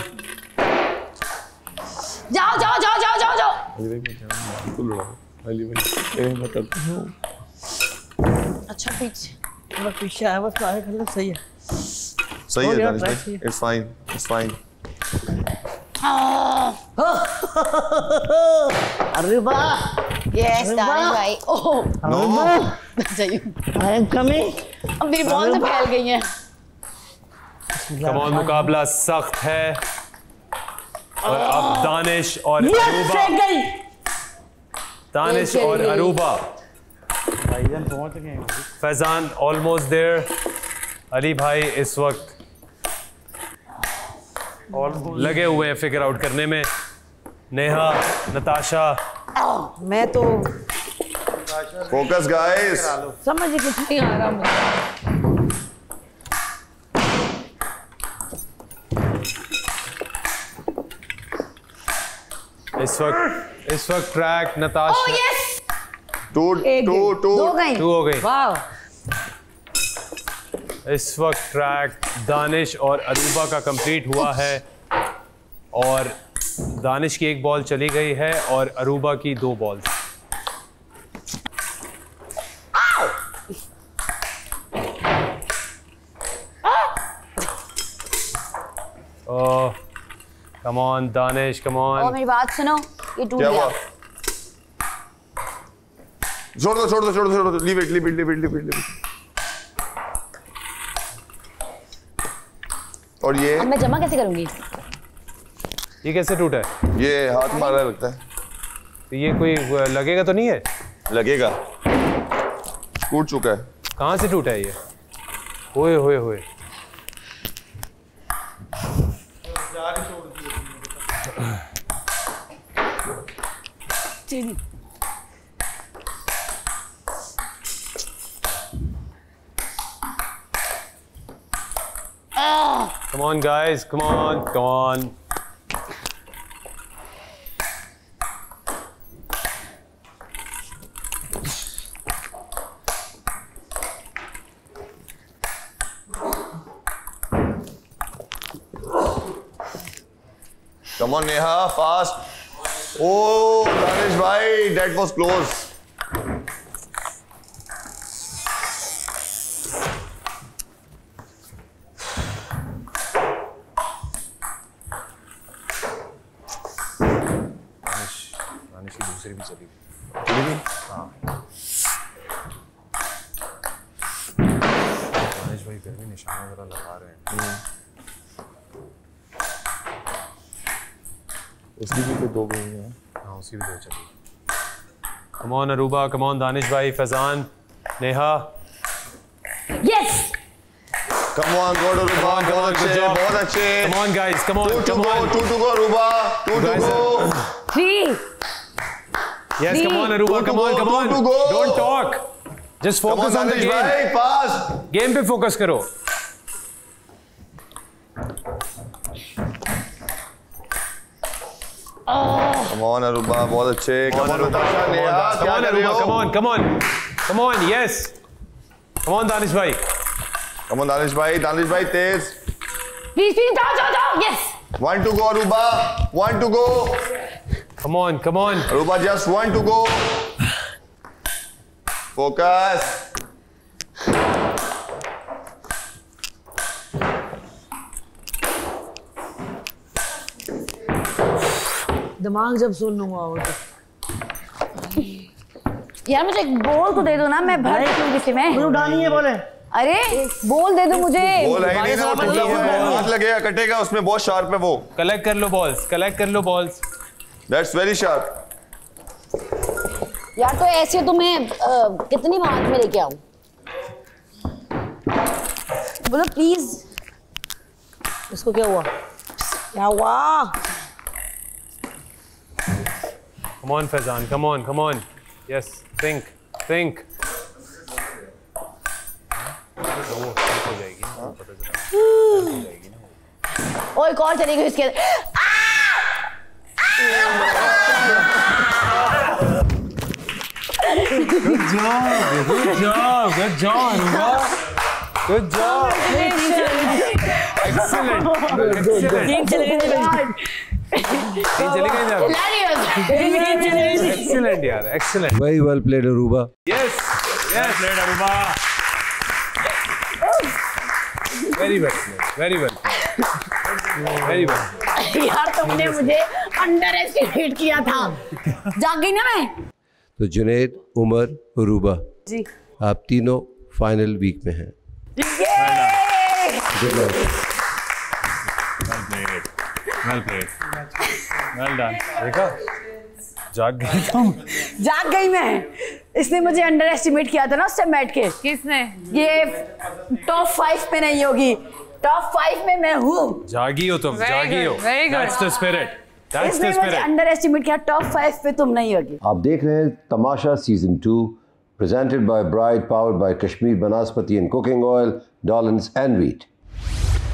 जाओ जाओ जाओ जाओ जाओ जाओ। अली भाई तो लड़ाओ। अली भाई मैं करता हूं। अच्छा पीछे बस पीछे आया, बस आगे कर लो। सही है, सही है दानिश भाई। It's fine, it's fine. अरे वाह, यस दानिश भाई। ओह नो सही। I am coming. अब मेरी बॉल से फैल गई है। कम ऑन, मुकाबला सख्त है और अब दानिश और अरूबा, दानिश और अरूबा। भाईजान पहुंच गए हैं। Faizan almost there. अली भाई इस वक्त लगे हुए हैं फिगर आउट करने में। नेहा, नताशा, मैं तो फोकस गाइस। समझ ही कुछ नहीं आ रहा मुझे। इस वक्त इस वक्त track Natasha two two two two हो गई। वाह। इस वक्त ट्रैक दानिश और अरूबा का कंप्लीट हुआ है और दानिश की एक बॉल चली गई है और अरूबा की दो ball. Oh come on Danish, come और ऑन। मेरी बात सुनो, ये टूट क्या गया। हुआ? छोड़ दो छोड़ दो छोड़ दो छोड़ दो। Leave it leave it leave it leave it leave it. और ये अब मैं जमा कैसे करूंगी? ये कैसे टूटा है? ये हाथ मारा लगता है। तो ये कोई लगेगा तो नहीं है? लगेगा, टूट चुका है। कहाँ से टूटा है ये? होए होए होए। Come on guys, come on, come on. Come on, Neha, fast. Oh, Danish bhai, that was close. Danish की दूसरी भी चली गई। चली गई? हाँ। दानिश भाई फिर भी निशाना जरा लगा रहे हैं। उसकी भी तो दो गई हैं। हाँ, उसकी भी दो चली गई। Come on Aruba, come on Danish भाई, Faizan, Neha. Yes. Come on, go to Aruba, बहुत अच्छे, बहुत अच्छे। Come on guys, come on, two to come go, on. two to go Aruba, two to go. Three. Yes, come on Aruba, come on, come on. Don't talk. Just focus on the game. भाई, fast. Game पे focus करो। Come on Aruba, बहुत अच्छे। Come on Natasha, Neha, Come क्या on कर रहे Aruba, हो? come on, come on, come on, yes. Come on Danish भाई। Come on दानिश भाई, दानिश भाई तेज। Please, please, जाओ, जाओ, जाओ. Yes. One to go Aruba, one to go. Come on, come on. Aruba, just one to go. Focus. दिमाग जब सुन लूंगा वो तो यार मुझे एक बोल तो दे दो ना, मैं भर दूं किसी में। मुझे उठानी है बोले। अरे बोल दे दो मुझे। बॉल है नहीं ना, टूटा हुआ है, हाथ लगेगा कटेगा, उसमें बहुत शार्प है वो। कलेक्ट कर लो बॉल्स, कलेक्ट कर लो बॉल्स। That's very sharp. यार तो ऐसे तो मैं अ, कितनी बार हाथ में लेके आऊं? बोलो प्लीज। इसको क्या हुआ? क्या हुआ? Come on Faizan, come on, come on. Yes, think, think. ओए कॉल चली गई इसके। Good job, good job, good job, Aruba. Good job. Excellent, excellent. तीन चले गए। तीन चले गए ना? Excellent यार, excellent. Very well played Aruba. Yes, yes, played Aruba. Very well played, very well played. Very well. यार तुमने मुझे अंडर एस्टिमेट किया था। जाग गई ना मैं। तो जुनैद, उमर, अरूबा जी, आप तीनों फाइनल वीक में हैं। Good luck. Well played. Well played. Well done. देखा? जाग गई तुम? जाग गई मैं। इसने मुझे अंडर एस्टिमेट किया था ना उस टाइम बैठ के। किसने? ये टॉप फाइव में नहीं होगी, टॉप फाइव में मैं हूँ। जागी हो तुम, Very जागी good, हो। very good. That's the spirit. That's इसने the मुझे spirit. अंडर एस्टिमेट किया, टॉप फाइव पे तुम नहीं होगी। आप देख रहे हैं Tamasha season two, presented by Bride, powered by Kashmir Banaspati and Cooking Oil, Dollins and Wheat.